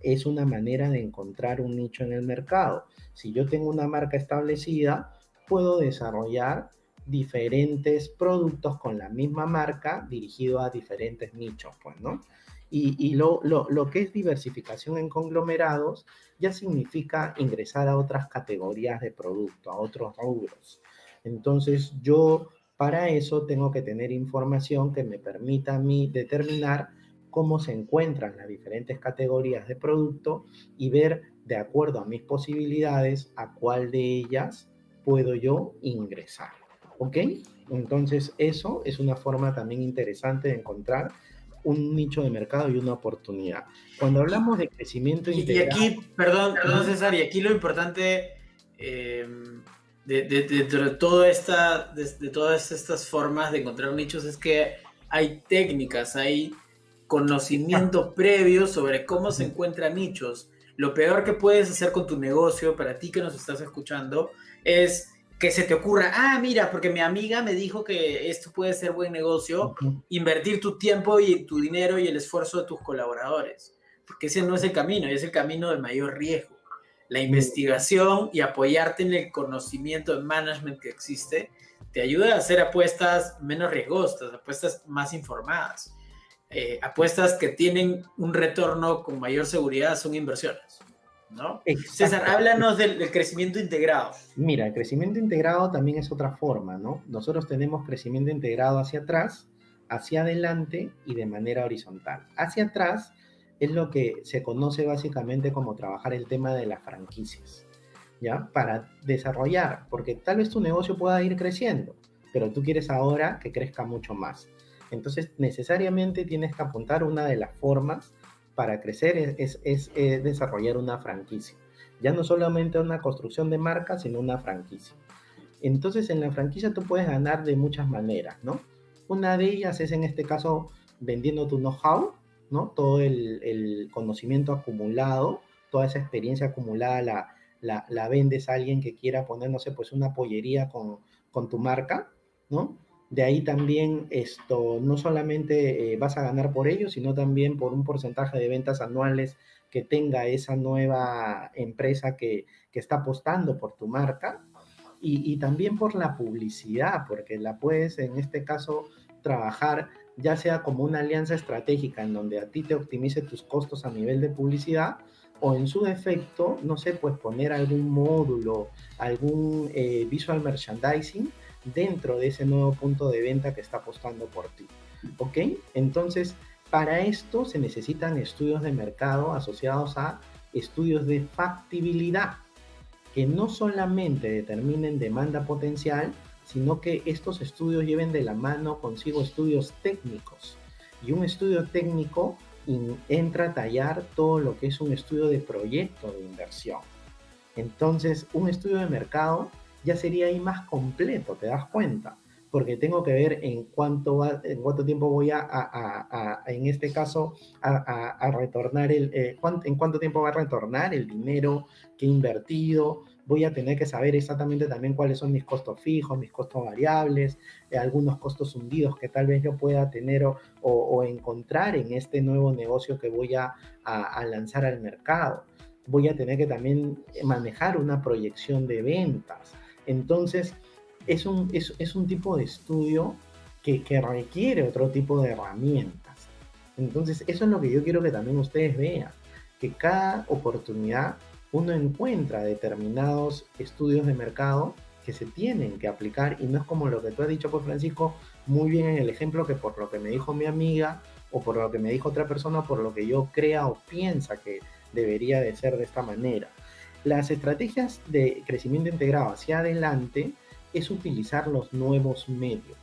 es una manera de encontrar un nicho en el mercado. Si yo tengo una marca establecida, puedo desarrollar diferentes productos con la misma marca dirigido a diferentes nichos, pues, ¿no? Y, y lo, lo, lo que es diversificación en conglomerados ya significa ingresar a otras categorías de producto, a otros rubros. Entonces, yo para eso tengo que tener información que me permita a mí determinar cómo se encuentran las diferentes categorías de producto y ver, de acuerdo a mis posibilidades, a cuál de ellas puedo yo ingresar. ¿Ok? Entonces, eso es una forma también interesante de encontrar un nicho de mercado y una oportunidad. Cuando hablamos de crecimiento Y, y integral... aquí, perdón, perdón César, y aquí lo importante eh, de, de, de, de, toda esta, de, de todas estas formas de encontrar nichos es que hay técnicas, hay conocimiento previo sobre cómo se encuentran nichos. Lo peor que puedes hacer con tu negocio, para ti que nos estás escuchando, es que se te ocurra, ah, mira, porque mi amiga me dijo que esto puede ser buen negocio, uh-huh. Invertir tu tiempo y tu dinero y el esfuerzo de tus colaboradores. Porque ese no es el camino, es el camino de mayor riesgo. La investigación y apoyarte en el conocimiento de management que existe te ayuda a hacer apuestas menos riesgosas, apuestas más informadas. Eh, apuestas que tienen un retorno con mayor seguridad son inversiones, ¿no? César, háblanos del, del crecimiento integrado. Mira, el crecimiento integrado también es otra forma, ¿no? Nosotros tenemos crecimiento integrado hacia atrás, hacia adelante y de manera horizontal. Hacia atrás es lo que se conoce básicamente como trabajar el tema de las franquicias, ¿ya? Para desarrollar, porque tal vez tu negocio pueda ir creciendo, pero tú quieres ahora que crezca mucho más. Entonces, necesariamente tienes que apuntar una de las formas para crecer es, es, es, es desarrollar una franquicia. Ya no solamente una construcción de marca, sino una franquicia. Entonces, en la franquicia tú puedes ganar de muchas maneras, ¿no? Una de ellas es, en este caso, vendiendo tu know-how, ¿no? Todo el, el conocimiento acumulado, toda esa experiencia acumulada la, la, la vendes a alguien que quiera poner, no sé, pues una pollería con, con tu marca, ¿no? De ahí también esto, no solamente eh, vas a ganar por ello, sino también por un porcentaje de ventas anuales que tenga esa nueva empresa que, que está apostando por tu marca y, y también por la publicidad, porque la puedes en este caso trabajar ya sea como una alianza estratégica en donde a ti te optimice tus costos a nivel de publicidad o en su defecto, no sé, pues poner algún módulo, algún eh, visual merchandising dentro de ese nuevo punto de venta que está apostando por ti, ¿ok? Entonces, para esto se necesitan estudios de mercado asociados a estudios de factibilidad, que no solamente determinen demanda potencial, sino que estos estudios lleven de la mano consigo estudios técnicos. Y un estudio técnico entra a tallar todo lo que es un estudio de proyecto de inversión. Entonces, un estudio de mercado ya sería ahí más completo, ¿te das cuenta? Porque tengo que ver en cuánto, va, en cuánto tiempo voy a, a, a, a en este caso, a, a, a retornar, el, eh, cuánto, en cuánto tiempo va a retornar el dinero que he invertido. Voy a tener que saber exactamente también cuáles son mis costos fijos, mis costos variables, eh, algunos costos hundidos que tal vez yo pueda tener o, o, o encontrar en este nuevo negocio que voy a, a, a lanzar al mercado. Voy a tener que también manejar una proyección de ventas. Entonces, es un, es, es un tipo de estudio que, que requiere otro tipo de herramientas. Entonces, eso es lo que yo quiero que también ustedes vean, que cada oportunidad uno encuentra determinados estudios de mercado que se tienen que aplicar y no es como lo que tú has dicho, pues Francisco, muy bien en el ejemplo que por lo que me dijo mi amiga o por lo que me dijo otra persona o por lo que yo crea o piensa que debería de ser de esta manera. Las estrategias de crecimiento integrado hacia adelante es utilizar los nuevos medios.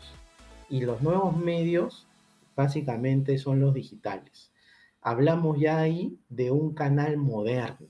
Y los nuevos medios básicamente son los digitales. Hablamos ya ahí de un canal moderno.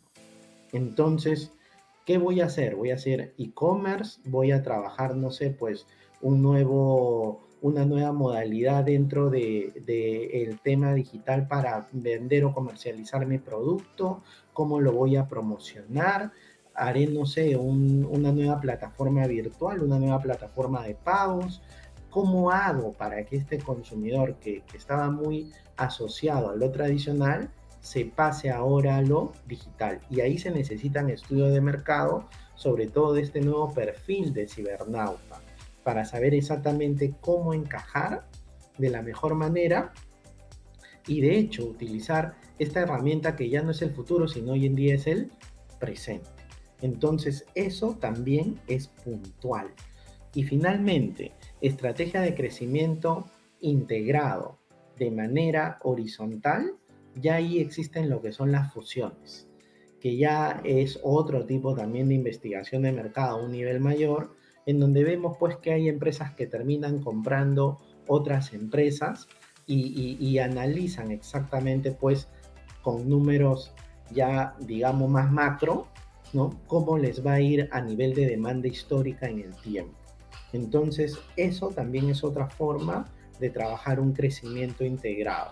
Entonces, ¿qué voy a hacer? Voy a hacer e-commerce, voy a trabajar, no sé, pues un nuevo, una nueva modalidad dentro de, de el tema digital para vender o comercializar mi producto, cómo lo voy a promocionar, haré, no sé, un, una nueva plataforma virtual, una nueva plataforma de pagos. ¿Cómo hago para que este consumidor que, que estaba muy asociado a lo tradicional se pase ahora a lo digital. Y ahí se necesitan estudios de mercado, sobre todo de este nuevo perfil de cibernauta, para saber exactamente cómo encajar de la mejor manera y de hecho utilizar esta herramienta que ya no es el futuro, sino hoy en día es el presente. Entonces eso también es puntual. Y finalmente, estrategia de crecimiento integrado de manera horizontal, ya ahí existen lo que son las fusiones, que ya es otro tipo también de investigación de mercado a un nivel mayor, en donde vemos pues que hay empresas que terminan comprando otras empresas y, y, y analizan exactamente pues con números ya digamos más macro, ¿no? Cómo les va a ir a nivel de demanda histórica en el tiempo. Entonces eso también es otra forma de trabajar un crecimiento integrado.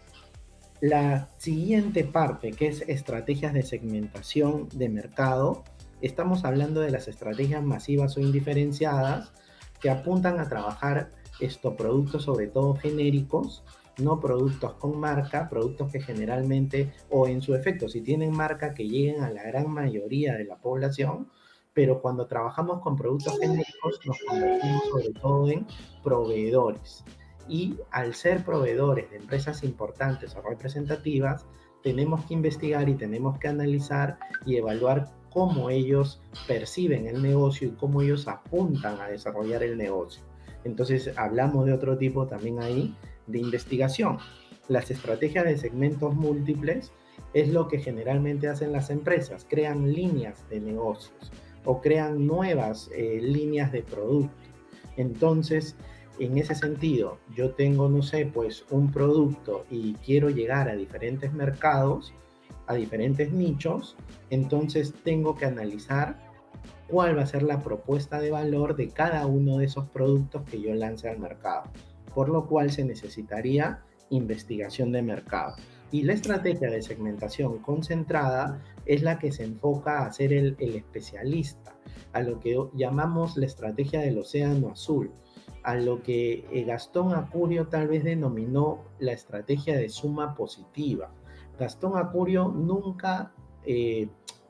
La siguiente parte, que es estrategias de segmentación de mercado, estamos hablando de las estrategias masivas o indiferenciadas que apuntan a trabajar estos productos sobre todo genéricos, no productos con marca, productos que generalmente, o en su efecto, si tienen marca, que lleguen a la gran mayoría de la población, pero cuando trabajamos con productos genéricos nos convertimos sobre todo en proveedores. Y al ser proveedores de empresas importantes o representativas, tenemos que investigar y tenemos que analizar y evaluar cómo ellos perciben el negocio y cómo ellos apuntan a desarrollar el negocio. Entonces hablamos de otro tipo también ahí de investigación. Las estrategias de segmentos múltiples es lo que generalmente hacen las empresas, crean líneas de negocios o crean nuevas eh, líneas de producto. Entonces, en ese sentido, yo tengo, no sé, pues un producto y quiero llegar a diferentes mercados, a diferentes nichos, entonces tengo que analizar cuál va a ser la propuesta de valor de cada uno de esos productos que yo lance al mercado, por lo cual se necesitaría investigación de mercado. Y la estrategia de segmentación concentrada es la que se enfoca a ser el, el especialista, a lo que llamamos la estrategia del océano azul, a lo que Gastón Acurio tal vez denominó la estrategia de suma positiva. Gastón Acurio nunca, eh,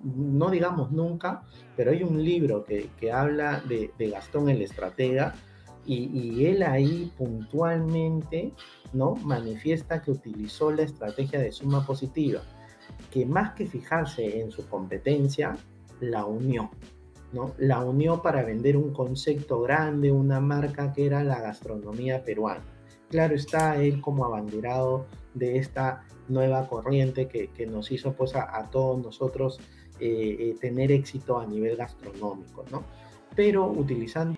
no digamos nunca, pero hay un libro que, que habla de, de Gastón el estratega y, y él ahí puntualmente, ¿no?, manifiesta que utilizó la estrategia de suma positiva, que más que fijarse en su competencia, la unió. ¿no? La unió para vender un concepto grande, una marca que era la gastronomía peruana. Claro está, él como abanderado de esta nueva corriente que, que nos hizo pues a, a todos nosotros eh, eh, tener éxito a nivel gastronómico, ¿no? Pero utilizando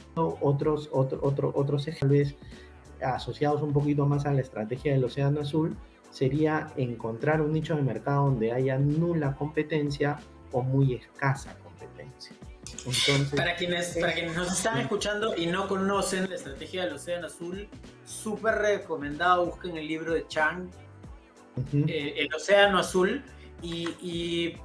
otros, otro, otro, otros ejemplos asociados un poquito más a la estrategia del océano azul, sería encontrar un nicho de mercado donde haya nula competencia o muy escasa competencia. Entonces, para quienes, para quienes nos están escuchando y no conocen la estrategia del océano azul, súper recomendado, busquen el libro de Chang, uh-huh. eh, El océano azul, y, y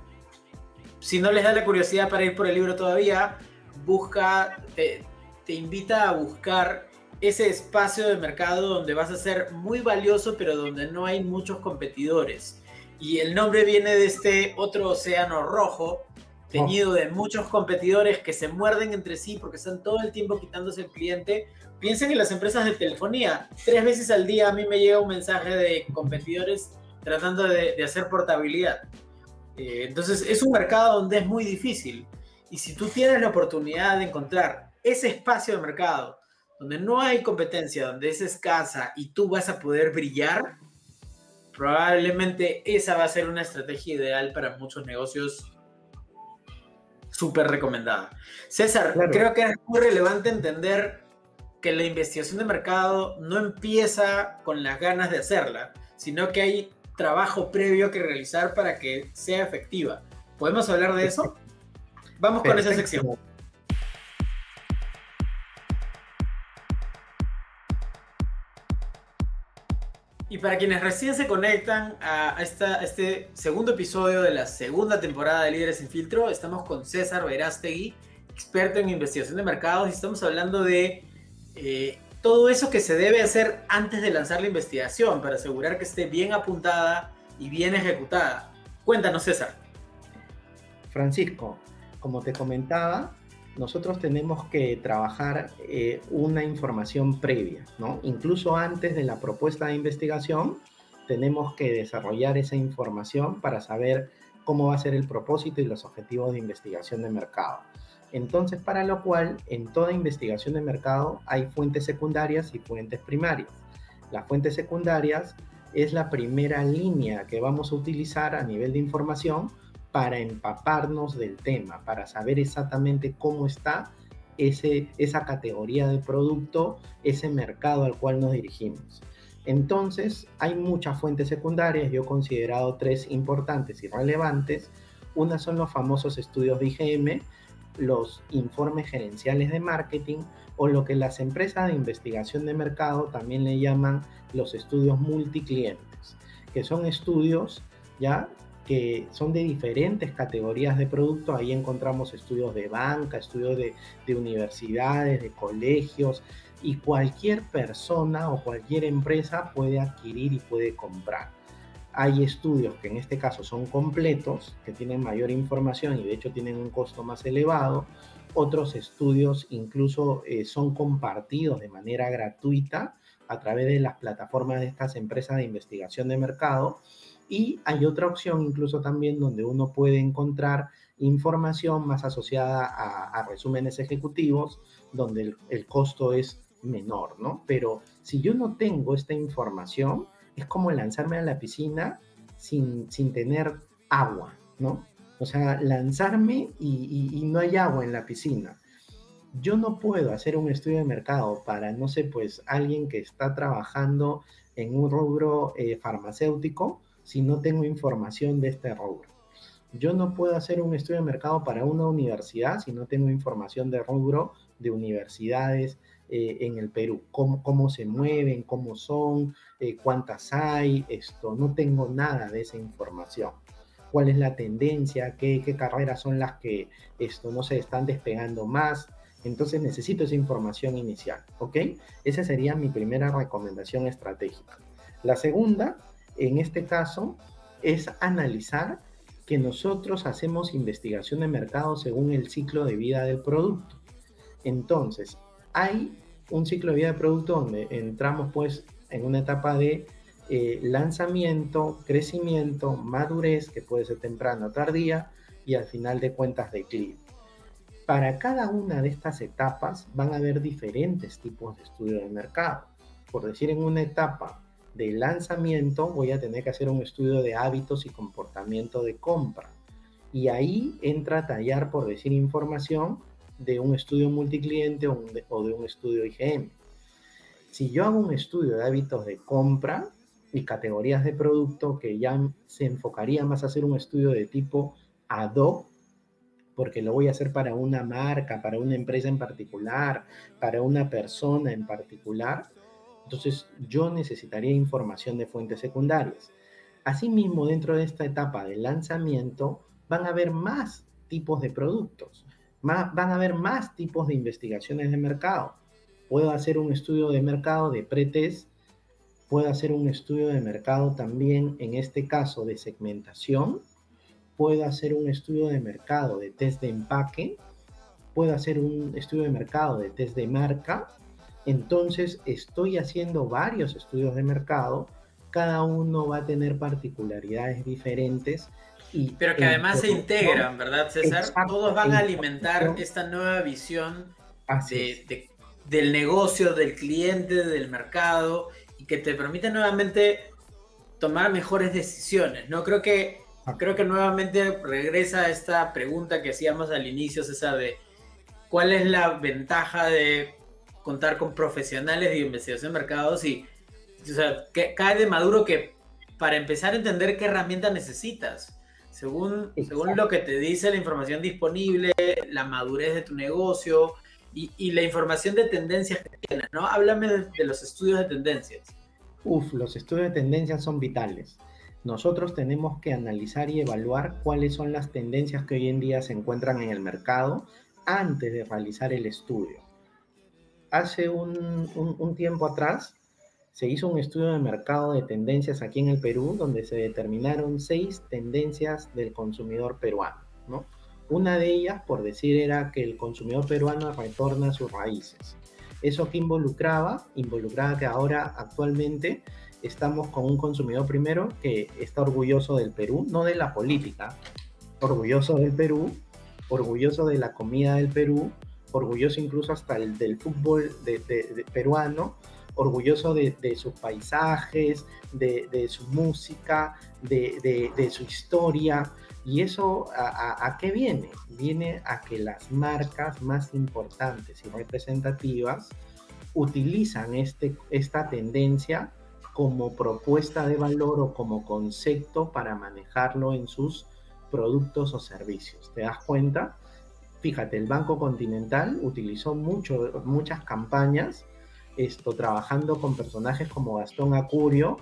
si no les da la curiosidad para ir por el libro todavía, busca, te, te invita a buscar ese espacio de mercado donde vas a ser muy valioso, pero donde no hay muchos competidores. Y el nombre viene de este otro océano rojo, teñido de muchos competidores que se muerden entre sí porque están todo el tiempo quitándose el cliente. Piensen en las empresas de telefonía. Tres veces al día a mí me llega un mensaje de competidores tratando de, de hacer portabilidad. Eh, entonces es un mercado donde es muy difícil. Y si tú tienes la oportunidad de encontrar ese espacio de mercado donde no hay competencia, donde es escasa y tú vas a poder brillar, probablemente esa va a ser una estrategia ideal para muchos negocios. Súper recomendada. César, claro. Creo que es muy relevante entender que la investigación de mercado no empieza con las ganas de hacerla, sino que hay trabajo previo que realizar para que sea efectiva. ¿Podemos hablar de eso? Vamos Perfecto. Con esa sección. Y para quienes recién se conectan a, esta, a este segundo episodio de la segunda temporada de Líderes Sin Filtro, estamos con César Verástegui, experto en investigación de mercados, y estamos hablando de eh, todo eso que se debe hacer antes de lanzar la investigación para asegurar que esté bien apuntada y bien ejecutada. Cuéntanos, César. Francisco, como te comentaba, nosotros tenemos que trabajar eh, una información previa, ¿no? Incluso antes de la propuesta de investigación, tenemos que desarrollar esa información para saber cómo va a ser el propósito y los objetivos de investigación de mercado. Entonces, para lo cual, en toda investigación de mercado hay fuentes secundarias y fuentes primarias. Las fuentes secundarias es la primera línea que vamos a utilizar a nivel de información para empaparnos del tema, para saber exactamente cómo está ese, esa categoría de producto, ese mercado al cual nos dirigimos. Entonces, hay muchas fuentes secundarias, yo he considerado tres importantes y relevantes. Una son los famosos estudios de I G M, los informes gerenciales de marketing, o lo que las empresas de investigación de mercado también le llaman los estudios multiclientes, que son estudios ya que son de diferentes categorías de producto. Ahí encontramos estudios de banca, estudios de, de universidades, de colegios, y cualquier persona o cualquier empresa puede adquirir y puede comprar. Hay estudios que en este caso son completos, que tienen mayor información y de hecho tienen un costo más elevado. Otros estudios incluso eh, son compartidos de manera gratuita a través de las plataformas de estas empresas de investigación de mercado. Y hay otra opción incluso también donde uno puede encontrar información más asociada a, a resúmenes ejecutivos, donde el, el costo es menor, ¿no? Pero si yo no tengo esta información, es como lanzarme a la piscina sin, sin tener agua, ¿no? O sea, lanzarme y, y, y no hay agua en la piscina. Yo no puedo hacer un estudio de mercado para, no sé, pues alguien que está trabajando en un rubro eh, farmacéutico si no tengo información de este rubro. Yo no puedo hacer un estudio de mercado para una universidad si no tengo información de rubro de universidades eh, en el Perú, cómo, cómo se mueven, cómo son, eh, cuántas hay, esto, no tengo nada de esa información. ¿Cuál es la tendencia? ¿Qué, qué carreras son las que esto no se están despegando más? Entonces necesito esa información inicial, ¿ok? Esa sería mi primera recomendación estratégica. La segunda, en este caso, es analizar que nosotros hacemos investigación de mercado según el ciclo de vida del producto. Entonces, hay un ciclo de vida de producto donde entramos pues en una etapa de eh, lanzamiento, crecimiento, madurez, que puede ser temprana o tardía, y al final de cuentas declive. Para cada una de estas etapas van a haber diferentes tipos de estudio de mercado. Por decir, en una etapa de lanzamiento voy a tener que hacer un estudio de hábitos y comportamiento de compra. Y ahí entra a tallar, por decir, información de un estudio multicliente o, un de, o de un estudio I G M. Si yo hago un estudio de hábitos de compra y categorías de producto, que ya se enfocaría más a hacer un estudio de tipo ad hoc, porque lo voy a hacer para una marca, para una empresa en particular, para una persona en particular, entonces yo necesitaría información de fuentes secundarias. Asimismo, dentro de esta etapa de lanzamiento, van a haber más tipos de productos, más, van a haber más tipos de investigaciones de mercado. Puedo hacer un estudio de mercado de pretest, puedo hacer un estudio de mercado también, en este caso, de segmentación, puedo hacer un estudio de mercado de test de empaque, puedo hacer un estudio de mercado de test de marca. Entonces estoy haciendo varios estudios de mercado, cada uno va a tener particularidades diferentes. Y pero que además se integran, ¿verdad, César? Exacto, Todos van a alimentar esta nueva visión de, de, del negocio, del cliente, del mercado, y que te permite nuevamente tomar mejores decisiones, ¿no? Creo que, creo que nuevamente regresa a esta pregunta que hacíamos al inicio, César, de cuál es la ventaja de contar con profesionales de investigación de mercados, y o sea, que cae de maduro que para empezar a entender qué herramientas necesitas, según, según lo que te dice la información disponible, la madurez de tu negocio y, y la información de tendencias que tienes, ¿no? Háblame de, de los estudios de tendencias. Uf, los estudios de tendencias son vitales. Nosotros tenemos que analizar y evaluar cuáles son las tendencias que hoy en día se encuentran en el mercado antes de realizar el estudio. Hace un, un, un tiempo atrás se hizo un estudio de mercado de tendencias aquí en el Perú, donde se determinaron seis tendencias del consumidor peruano, ¿no? Una de ellas, por decir, era que el consumidor peruano retorna a sus raíces. ¿Eso qué involucraba? Involucraba que ahora, actualmente, estamos con un consumidor primero que está orgulloso del Perú, no de la política, orgulloso del Perú, orgulloso de la comida del Perú, orgulloso incluso hasta el, del fútbol de, de, de peruano, orgulloso de, de sus paisajes, de, de su música, de, de, de su historia. ¿Y eso a, a, a qué viene? Viene a que las marcas más importantes y representativas utilizan este, esta tendencia como propuesta de valor o como concepto para manejarlo en sus productos o servicios. ¿Te das cuenta? Fíjate, el Banco Continental utilizó mucho, muchas campañas esto, trabajando con personajes como Gastón Acurio,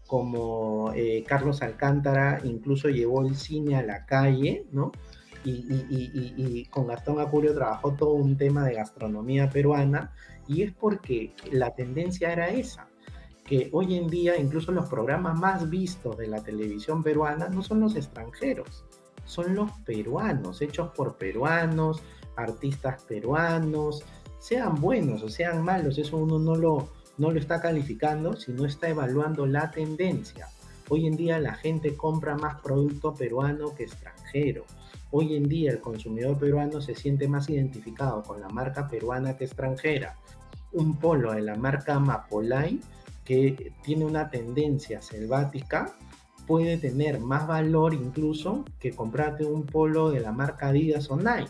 como eh, Carlos Alcántara, incluso llevó el cine a la calle, ¿no? Y, y, y, y con Gastón Acurio trabajó todo un tema de gastronomía peruana, y es porque la tendencia era esa, que hoy en día incluso los programas más vistos de la televisión peruana no son los extranjeros, son los peruanos, hechos por peruanos, artistas peruanos, sean buenos o sean malos, eso uno no lo, no lo está calificando, sino está evaluando la tendencia. Hoy en día la gente compra más producto peruano que extranjero. Hoy en día el consumidor peruano se siente más identificado con la marca peruana que extranjera. Un polo de la marca Mapolay, que tiene una tendencia selvática, puede tener más valor incluso que comprarte un polo de la marca Adidas o Nike.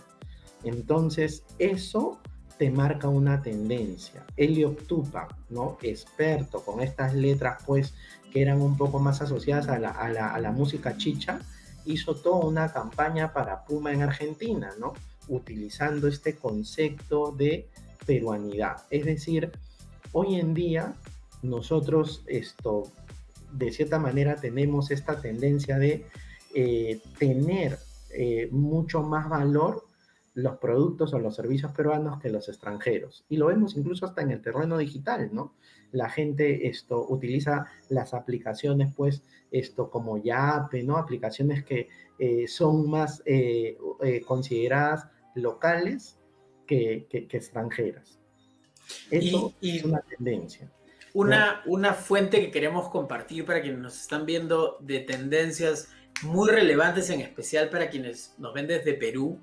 Entonces eso te marca una tendencia. Elliot Tupac, ¿no? Experto con estas letras pues que eran un poco más asociadas a la, a la, a la música chicha, hizo toda una campaña para Puma en Argentina, ¿no? Utilizando este concepto de peruanidad. Es decir, hoy en día nosotros esto, de cierta manera tenemos esta tendencia de eh, tener eh, mucho más valor los productos o los servicios peruanos que los extranjeros. Y lo vemos incluso hasta en el terreno digital, ¿no? La gente esto, utiliza las aplicaciones, pues, esto como Yape, ¿no? Aplicaciones que eh, son más eh, eh, consideradas locales que, que, que extranjeras. Eso y, y es una tendencia. Una, ¿no? Una fuente que queremos compartir para quienes nos están viendo de tendencias muy relevantes, en especial para quienes nos ven desde Perú,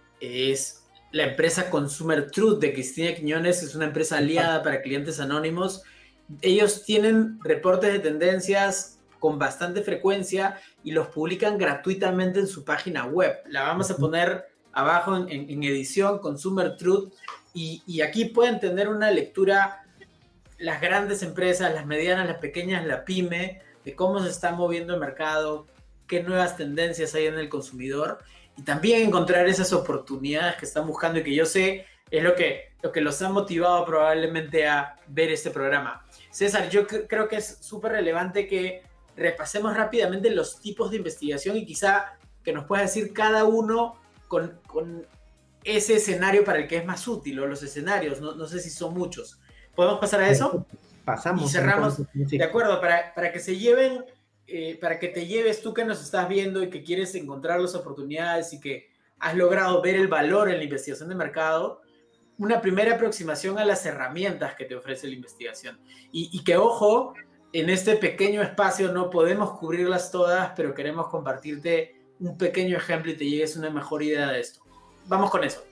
es la empresa Consumer Truth de Cristina Quiñones. Es una empresa aliada para clientes anónimos. Ellos tienen reportes de tendencias con bastante frecuencia y los publican gratuitamente en su página web. La vamos a poner abajo en, en, en edición, Consumer Truth, y, y aquí pueden tener una lectura, las grandes empresas, las medianas, las pequeñas, la pyme, de cómo se está moviendo el mercado, qué nuevas tendencias hay en el consumidor, y también encontrar esas oportunidades que están buscando y que yo sé es lo que, lo que los ha motivado probablemente a ver este programa. César, yo cr- creo que es súper relevante que repasemos rápidamente los tipos de investigación y quizá que nos pueda decir cada uno con, con ese escenario para el que es más útil, o los escenarios, no, no sé si son muchos. ¿Podemos pasar a eso? Pasamos. Y cerramos, entonces, sí. De acuerdo, para, para que se lleven... Eh, para que te lleves tú que nos estás viendo y que quieres encontrar las oportunidades y que has logrado ver el valor en la investigación de mercado, una primera aproximación a las herramientas que te ofrece la investigación. Y, y que, ojo, en este pequeño espacio no podemos cubrirlas todas, pero queremos compartirte un pequeño ejemplo y te llegues una mejor idea de esto. Vamos con eso.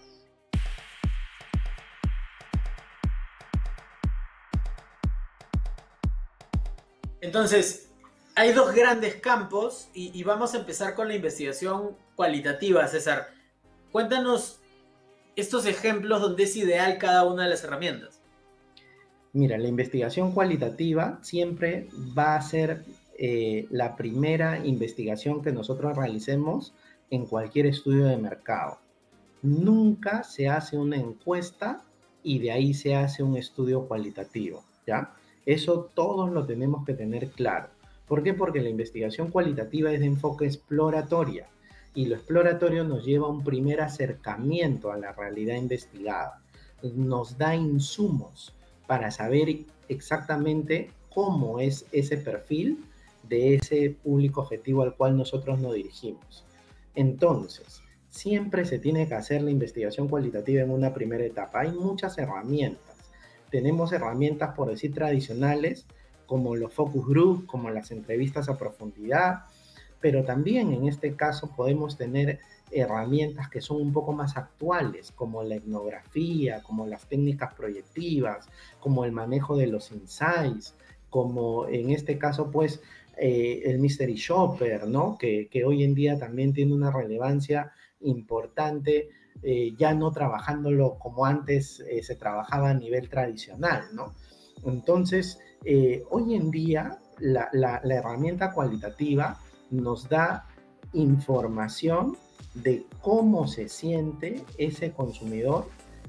Entonces, hay dos grandes campos y, y vamos a empezar con la investigación cualitativa, César. Cuéntanos estos ejemplos donde es ideal cada una de las herramientas. Mira, la investigación cualitativa siempre va a ser eh, la primera investigación que nosotros realicemos en cualquier estudio de mercado. Nunca se hace una encuesta y de ahí se hace un estudio cualitativo, ¿ya? Eso todos lo tenemos que tener claro. ¿Por qué? Porque la investigación cualitativa es de enfoque exploratoria y lo exploratorio nos lleva a un primer acercamiento a la realidad investigada. Nos da insumos para saber exactamente cómo es ese perfil de ese público objetivo al cual nosotros nos dirigimos. Entonces, siempre se tiene que hacer la investigación cualitativa en una primera etapa. Hay muchas herramientas. Tenemos herramientas, por decir, tradicionales, como los focus group, como las entrevistas a profundidad, pero también en este caso podemos tener herramientas que son un poco más actuales, como la etnografía, como las técnicas proyectivas, como el manejo de los insights, como en este caso, pues, eh, el Mystery Shopper, ¿no? Que, que hoy en día también tiene una relevancia importante, eh, ya no trabajándolo como antes eh, se trabajaba a nivel tradicional, ¿no? Entonces, eh, hoy en día la, la, la herramienta cualitativa nos da información de cómo se siente ese consumidor,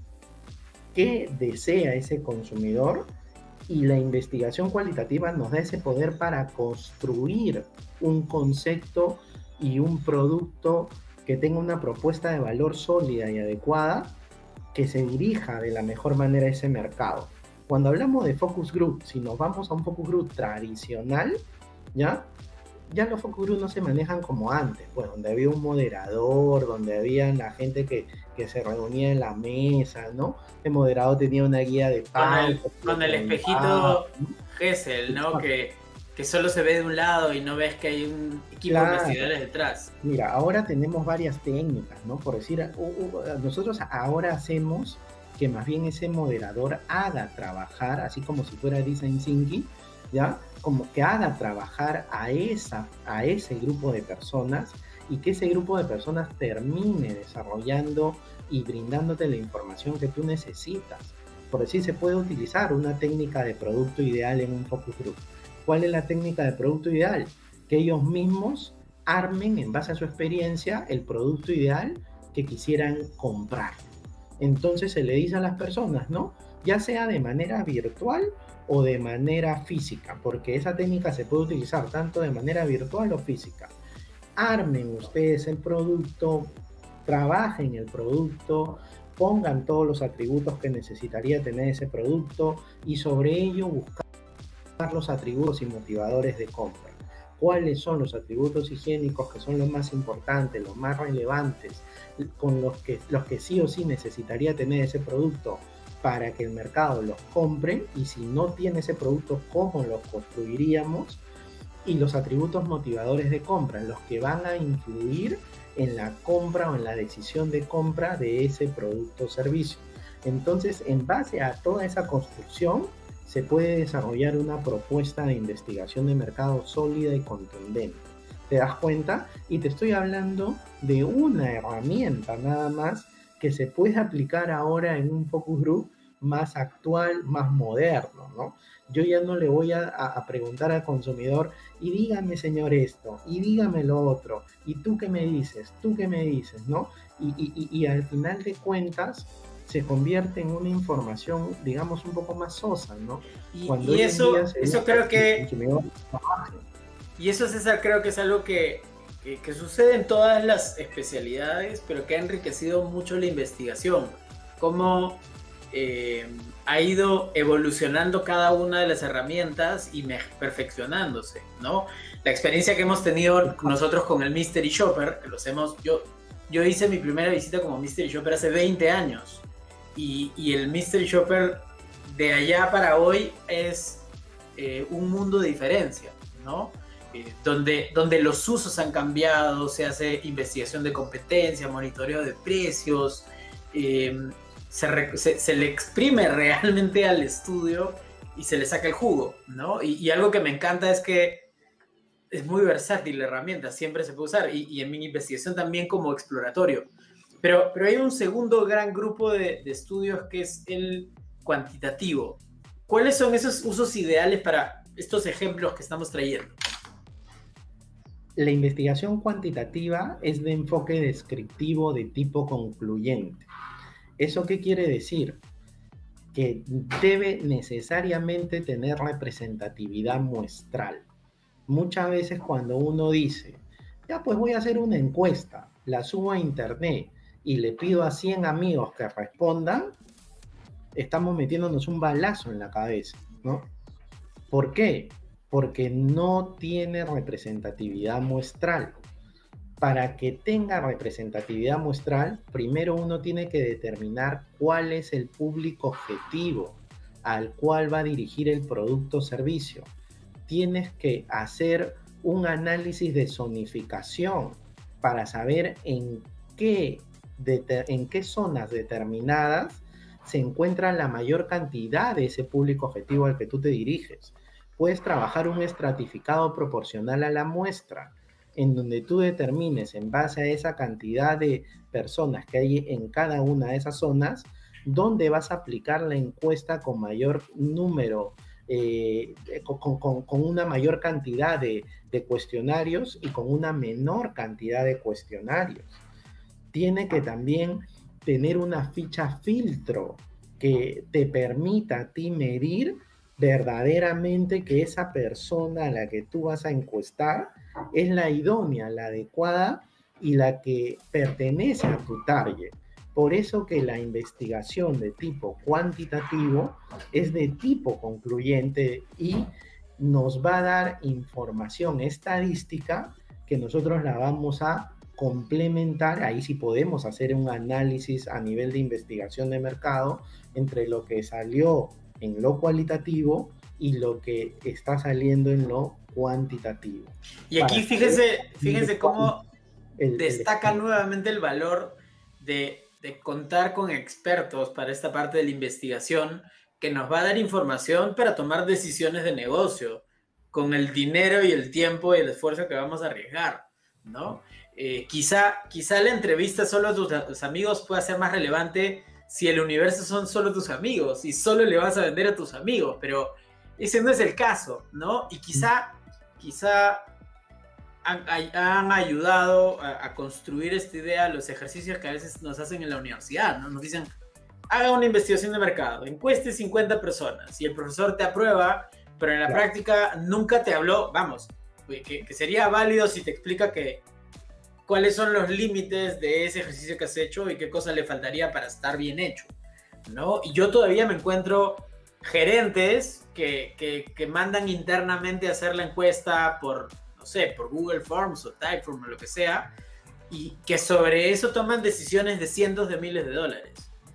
qué desea ese consumidor, y la investigación cualitativa nos da ese poder para construir un concepto y un producto que tenga una propuesta de valor sólida y adecuada que se dirija de la mejor manera a ese mercado. Cuando hablamos de focus group, si nos vamos a un focus group tradicional, ¿ya? Ya los focus group no se manejan como antes, pues donde había un moderador, donde había la gente que, que se reunía en la mesa, ¿no? El moderador tenía una guía de pauta. Con el, con el espejito Gesell, ¿no? Que, que solo se ve de un lado y no ves que hay un equipo claro. de investigadores detrás. Mira, ahora tenemos varias técnicas, ¿no? Por decir, uh, uh, nosotros ahora hacemos que más bien ese moderador haga trabajar, así como si fuera design thinking, ¿ya? Como que haga trabajar a, esa, a ese grupo de personas y que ese grupo de personas termine desarrollando y brindándote la información que tú necesitas. Por decir, se puede utilizar una técnica de producto ideal en un focus group. ¿Cuál es la técnica de producto ideal? Que ellos mismos armen en base a su experiencia el producto ideal que quisieran comprar. Entonces se le dice a las personas, ¿no? Ya sea de manera virtual o de manera física, porque esa técnica se puede utilizar tanto de manera virtual o física. Armen ustedes el producto, trabajen el producto, pongan todos los atributos que necesitaría tener ese producto y sobre ello buscar los atributos y motivadores de compra. ¿Cuáles son los atributos higiénicos que son los más importantes, los más relevantes, con los que, los que sí o sí necesitaría tener ese producto para que el mercado los compre? Y si no tiene ese producto, ¿cómo los construiríamos? Y los atributos motivadores de compra, los que van a influir en la compra o en la decisión de compra de ese producto o servicio. Entonces, en base a toda esa construcción, se puede desarrollar una propuesta de investigación de mercado sólida y contundente. ¿Te das cuenta? Y te estoy hablando de una herramienta nada más que se puede aplicar ahora en un focus group más actual, más moderno, ¿no? Yo ya no le voy a, a preguntar al consumidor, y dígame, señor, esto, y dígame lo otro, y tú qué me dices, tú qué me dices, ¿no? Y, y, y al final de cuentas se convierte en una información, digamos, un poco más sosa, ¿no? Y, Cuando y eso, eso creo que... Y eso, César, creo que es algo que, que, que sucede en todas las especialidades, pero que ha enriquecido mucho la investigación. Cómo eh, ha ido evolucionando cada una de las herramientas y perfeccionándose, ¿no? La experiencia que hemos tenido nosotros con el Mystery Shopper, que lo hacemos, yo, yo hice mi primera visita como Mystery Shopper hace veinte años. Y, y el Mystery Shopper de allá para hoy es eh, un mundo de diferencia, ¿no? Eh, donde, donde los usos han cambiado, se hace investigación de competencia, monitoreo de precios, eh, se, re, se, se le exprime realmente al estudio y se le saca el jugo, ¿no? Y, y algo que me encanta es que es muy versátil la herramienta, siempre se puede usar, y, y en mi investigación también como exploratorio. Pero, pero hay un segundo gran grupo de, de estudios que es el cuantitativo. ¿Cuáles son esos usos ideales para estos ejemplos que estamos trayendo? La investigación cuantitativa es de enfoque descriptivo de tipo concluyente. ¿Eso qué quiere decir? Que debe necesariamente tener representatividad muestral. Muchas veces cuando uno dice, ya pues voy a hacer una encuesta, la subo a internet y le pido a cien amigos que respondan, estamos metiéndonos un balazo en la cabeza, ¿no? ¿Por qué? Porque no tiene representatividad muestral. Para que tenga representatividad muestral, primero uno tiene que determinar cuál es el público objetivo al cual va a dirigir el producto o servicio. Tienes que hacer un análisis de zonificación para saber en qué, en qué zonas determinadas se encuentra la mayor cantidad de ese público objetivo al que tú te diriges. Puedes trabajar un estratificado proporcional a la muestra, en donde tú determines en base a esa cantidad de personas que hay en cada una de esas zonas, dónde vas a aplicar la encuesta con mayor número, eh, con, con, con, una mayor cantidad de, de cuestionarios y con una menor cantidad de cuestionarios. Tiene que también tener una ficha filtro que te permita a ti medir verdaderamente que esa persona a la que tú vas a encuestar es la idónea, la adecuada y la que pertenece a tu target. Por eso que la investigación de tipo cuantitativo es de tipo concluyente y nos va a dar información estadística que nosotros la vamos a complementar. Ahí sí podemos hacer un análisis a nivel de investigación de mercado entre lo que salió en lo cualitativo y lo que está saliendo en lo cuantitativo. Y aquí fíjense, fíjense cómo el, destaca el... nuevamente el valor de, de contar con expertos para esta parte de la investigación que nos va a dar información para tomar decisiones de negocio con el dinero y el tiempo y el esfuerzo que vamos a arriesgar, ¿no? Eh, quizá, quizá la entrevista solo a tus, tus amigos pueda ser más relevante si el universo son solo tus amigos y solo le vas a vender a tus amigos, pero ese no es el caso, ¿no? Y quizá, quizá han, han ayudado a, a construir esta idea los ejercicios que a veces nos hacen en la universidad, ¿no? Nos dicen, haga una investigación de mercado, encueste cincuenta personas y el profesor te aprueba, pero en la claro. práctica nunca te habló, vamos, que, que sería válido si te explica que cuáles son los límites de ese ejercicio que has hecho y qué cosa le faltaría para estar bien hecho, ¿no? Y yo todavía me encuentro gerentes que, que, que mandan internamente a hacer la encuesta por, no sé, por Google Forms o Typeform o lo que sea, y que sobre eso toman decisiones de cientos de miles de dólares.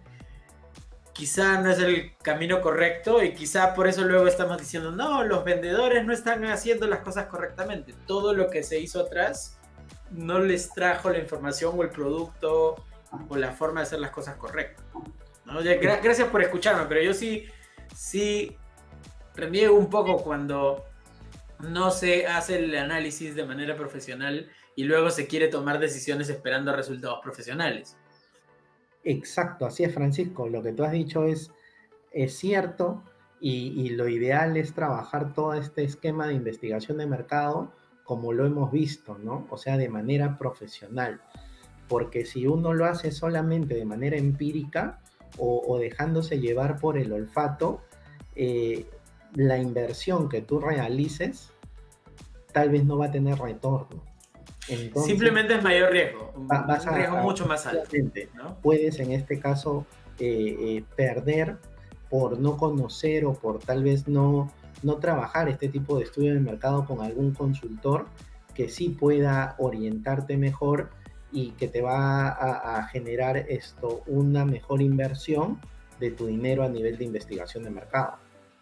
Quizá no es el camino correcto y quizá por eso luego estamos diciendo, no, los vendedores no están haciendo las cosas correctamente. Todo lo que se hizo atrás no les trajo la información o el producto o la forma de hacer las cosas correctas, ¿no? Gracias por escucharme, pero yo sí, sí reniego un poco cuando no se hace el análisis de manera profesional y luego se quiere tomar decisiones esperando resultados profesionales. Exacto, así es, Francisco. Lo que tú has dicho es, es cierto y, y lo ideal es trabajar todo este esquema de investigación de mercado como lo hemos visto, ¿no? O sea, de manera profesional. Porque si uno lo hace solamente de manera empírica o, o dejándose llevar por el olfato, eh, la inversión que tú realices tal vez no va a tener retorno. Entonces, simplemente es mayor riesgo, un, vas un riesgo a, mucho más alto, ¿no? Puedes en este caso eh, eh, perder por no conocer o por tal vez no, no trabajar este tipo de estudio de mercado con algún consultor que sí pueda orientarte mejor y que te va a, a generar esto, una mejor inversión de tu dinero a nivel de investigación de mercado.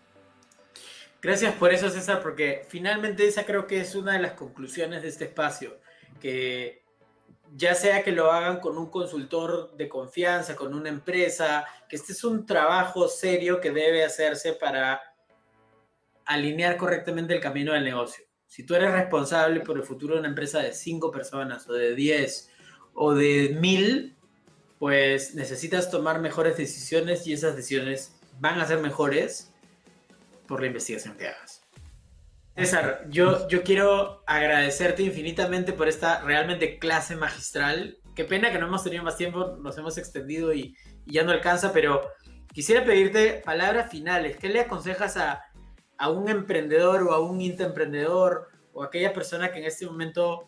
Gracias por eso, César, porque finalmente esa creo que es una de las conclusiones de este espacio, que ya sea que lo hagan con un consultor de confianza, con una empresa, que este es un trabajo serio que debe hacerse para alinear correctamente el camino del negocio. Si tú eres responsable por el futuro de una empresa de cinco personas, o de diez, o de mil, pues necesitas tomar mejores decisiones y esas decisiones van a ser mejores por la investigación que hagas. César, yo, yo quiero agradecerte infinitamente por esta realmente clase magistral. Qué pena que no hemos tenido más tiempo, nos hemos extendido y, y ya no alcanza, pero quisiera pedirte palabras finales. ¿Qué le aconsejas a, a un emprendedor o a un intraemprendedor o a aquella persona que en este momento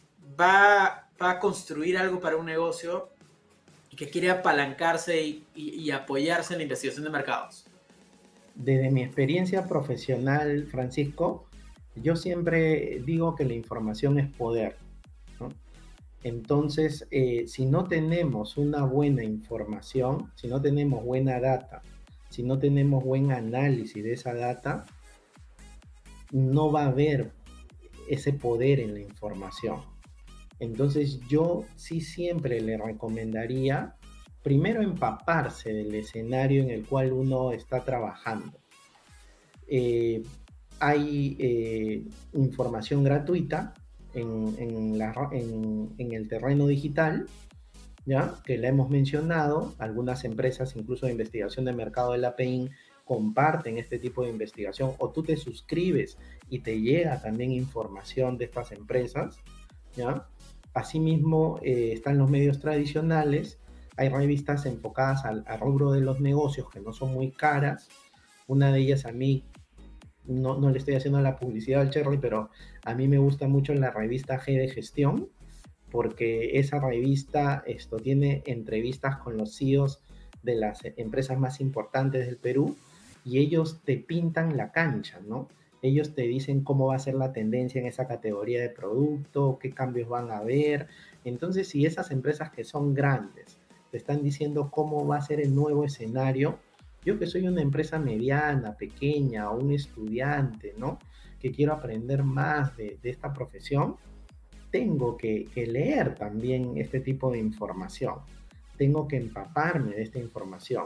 va, va a construir algo para un negocio y que quiere apalancarse y, y, y apoyarse en la investigación de mercados? desde mi experiencia profesional, Francisco, yo siempre digo que la información es poder, ¿no? Entonces, eh, si no tenemos una buena información, si no tenemos buena data, si no tenemos buen análisis de esa data, no va a haber ese poder en la información. Entonces, yo sí siempre le recomendaría primero empaparse del escenario en el cual uno está trabajando. Eh, hay eh, información gratuita en, en, la, en, en el terreno digital, ¿ya? Que la hemos mencionado. Algunas empresas, incluso de investigación de mercado de la P I N, comparten este tipo de investigación, o tú te suscribes y te llega también información de estas empresas, ¿ya? Asimismo, eh, están los medios tradicionales. Hay revistas enfocadas al, al rubro de los negocios que no son muy caras. Una de ellas, a mí, no, no le estoy haciendo la publicidad al Cherry, pero a mí me gusta mucho la revista G de Gestión, porque esa revista esto, tiene entrevistas con los C E Os de las empresas más importantes del Perú, y ellos te pintan la cancha, ¿no? Ellos te dicen cómo va a ser la tendencia en esa categoría de producto, qué cambios van a haber. Entonces, si esas empresas que son grandes te están diciendo cómo va a ser el nuevo escenario, yo que soy una empresa mediana, pequeña, o un estudiante, ¿no? Que quiero aprender más de, de esta profesión, tengo que, que leer también este tipo de información. Tengo que empaparme de esta información.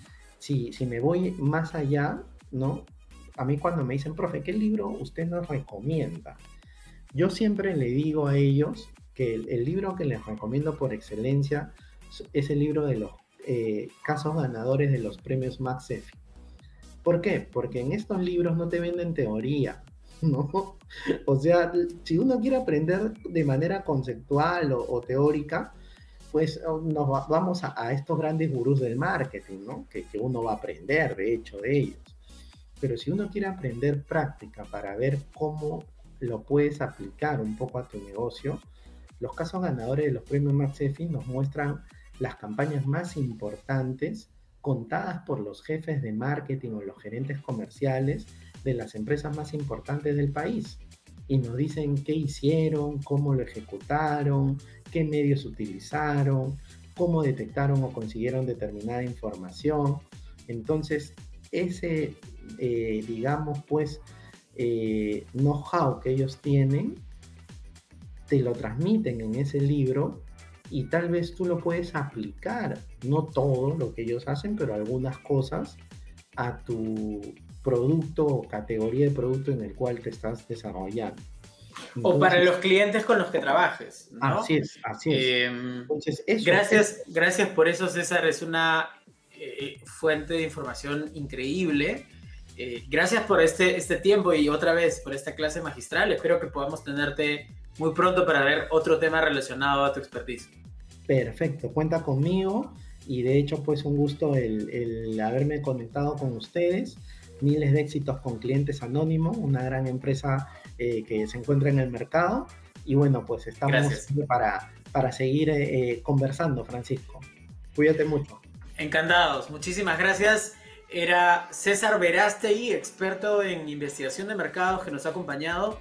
Si, si me voy más allá, ¿no? A mí cuando me dicen, profe, ¿qué libro usted nos recomienda? Yo siempre le digo a ellos que el, el libro que les recomiendo por excelencia es el libro de los eh, casos ganadores de los premios McAfee. ¿Por qué? Porque en estos libros no te venden teoría, ¿no? O sea, si uno quiere aprender de manera conceptual o, o teórica, pues nos va, vamos a, a estos grandes gurús del marketing, ¿no? Que, que uno va a aprender, de hecho, de ellos. Pero si uno quiere aprender práctica para ver cómo lo puedes aplicar un poco a tu negocio, los casos ganadores de los premios McAfee nos muestran las campañas más importantes contadas por los jefes de marketing o los gerentes comerciales de las empresas más importantes del país. Y nos dicen qué hicieron, cómo lo ejecutaron, qué medios utilizaron, cómo detectaron o consiguieron determinada información. Entonces, ese, eh, digamos, pues, eh, know-how que ellos tienen, te lo transmiten en ese libro, y tal vez tú lo puedes aplicar, no todo lo que ellos hacen, pero algunas cosas a tu producto o categoría de producto en el cual te estás desarrollando. Entonces, o para los clientes con los que trabajes, ¿no? Así es, así es. Eh, Entonces, eso, gracias, es... gracias por eso, César. Es una eh, fuente de información increíble. Eh, gracias por este, este tiempo y otra vez por esta clase magistral. Espero que podamos tenerte muy pronto para ver otro tema relacionado a tu expertise. Perfecto, cuenta conmigo, y de hecho pues un gusto el, el haberme conectado con ustedes. Miles de éxitos con Clientes Anónimos, una gran empresa eh, que se encuentra en el mercado, y bueno, pues estamos para, para seguir eh, conversando, Francisco. Cuídate mucho. Encantados, muchísimas gracias. Era César Verástegui, experto en investigación de mercados, que nos ha acompañado,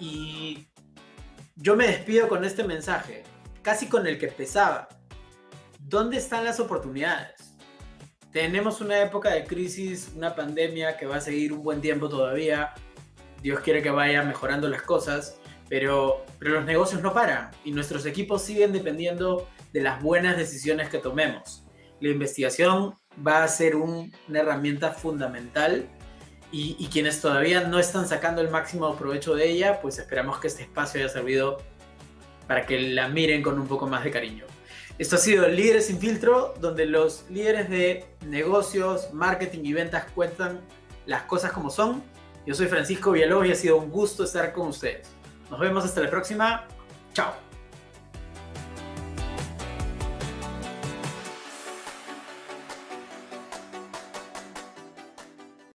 y yo me despido con este mensaje, casi con el que empezaba. ¿Dónde están las oportunidades? Tenemos una época de crisis, una pandemia que va a seguir un buen tiempo todavía. Dios quiere que vayan mejorando las cosas, pero, pero los negocios no paran y nuestros equipos siguen dependiendo de las buenas decisiones que tomemos. La investigación va a ser un, una herramienta fundamental, y, y quienes todavía no están sacando el máximo provecho de ella, pues esperamos que este espacio haya servido para que la miren con un poco más de cariño. Esto ha sido Líderes Sin Filtro, donde los líderes de negocios, marketing y ventas cuentan las cosas como son. Yo soy Francisco Villalobos y ha sido un gusto estar con ustedes. Nos vemos hasta la próxima. Chao.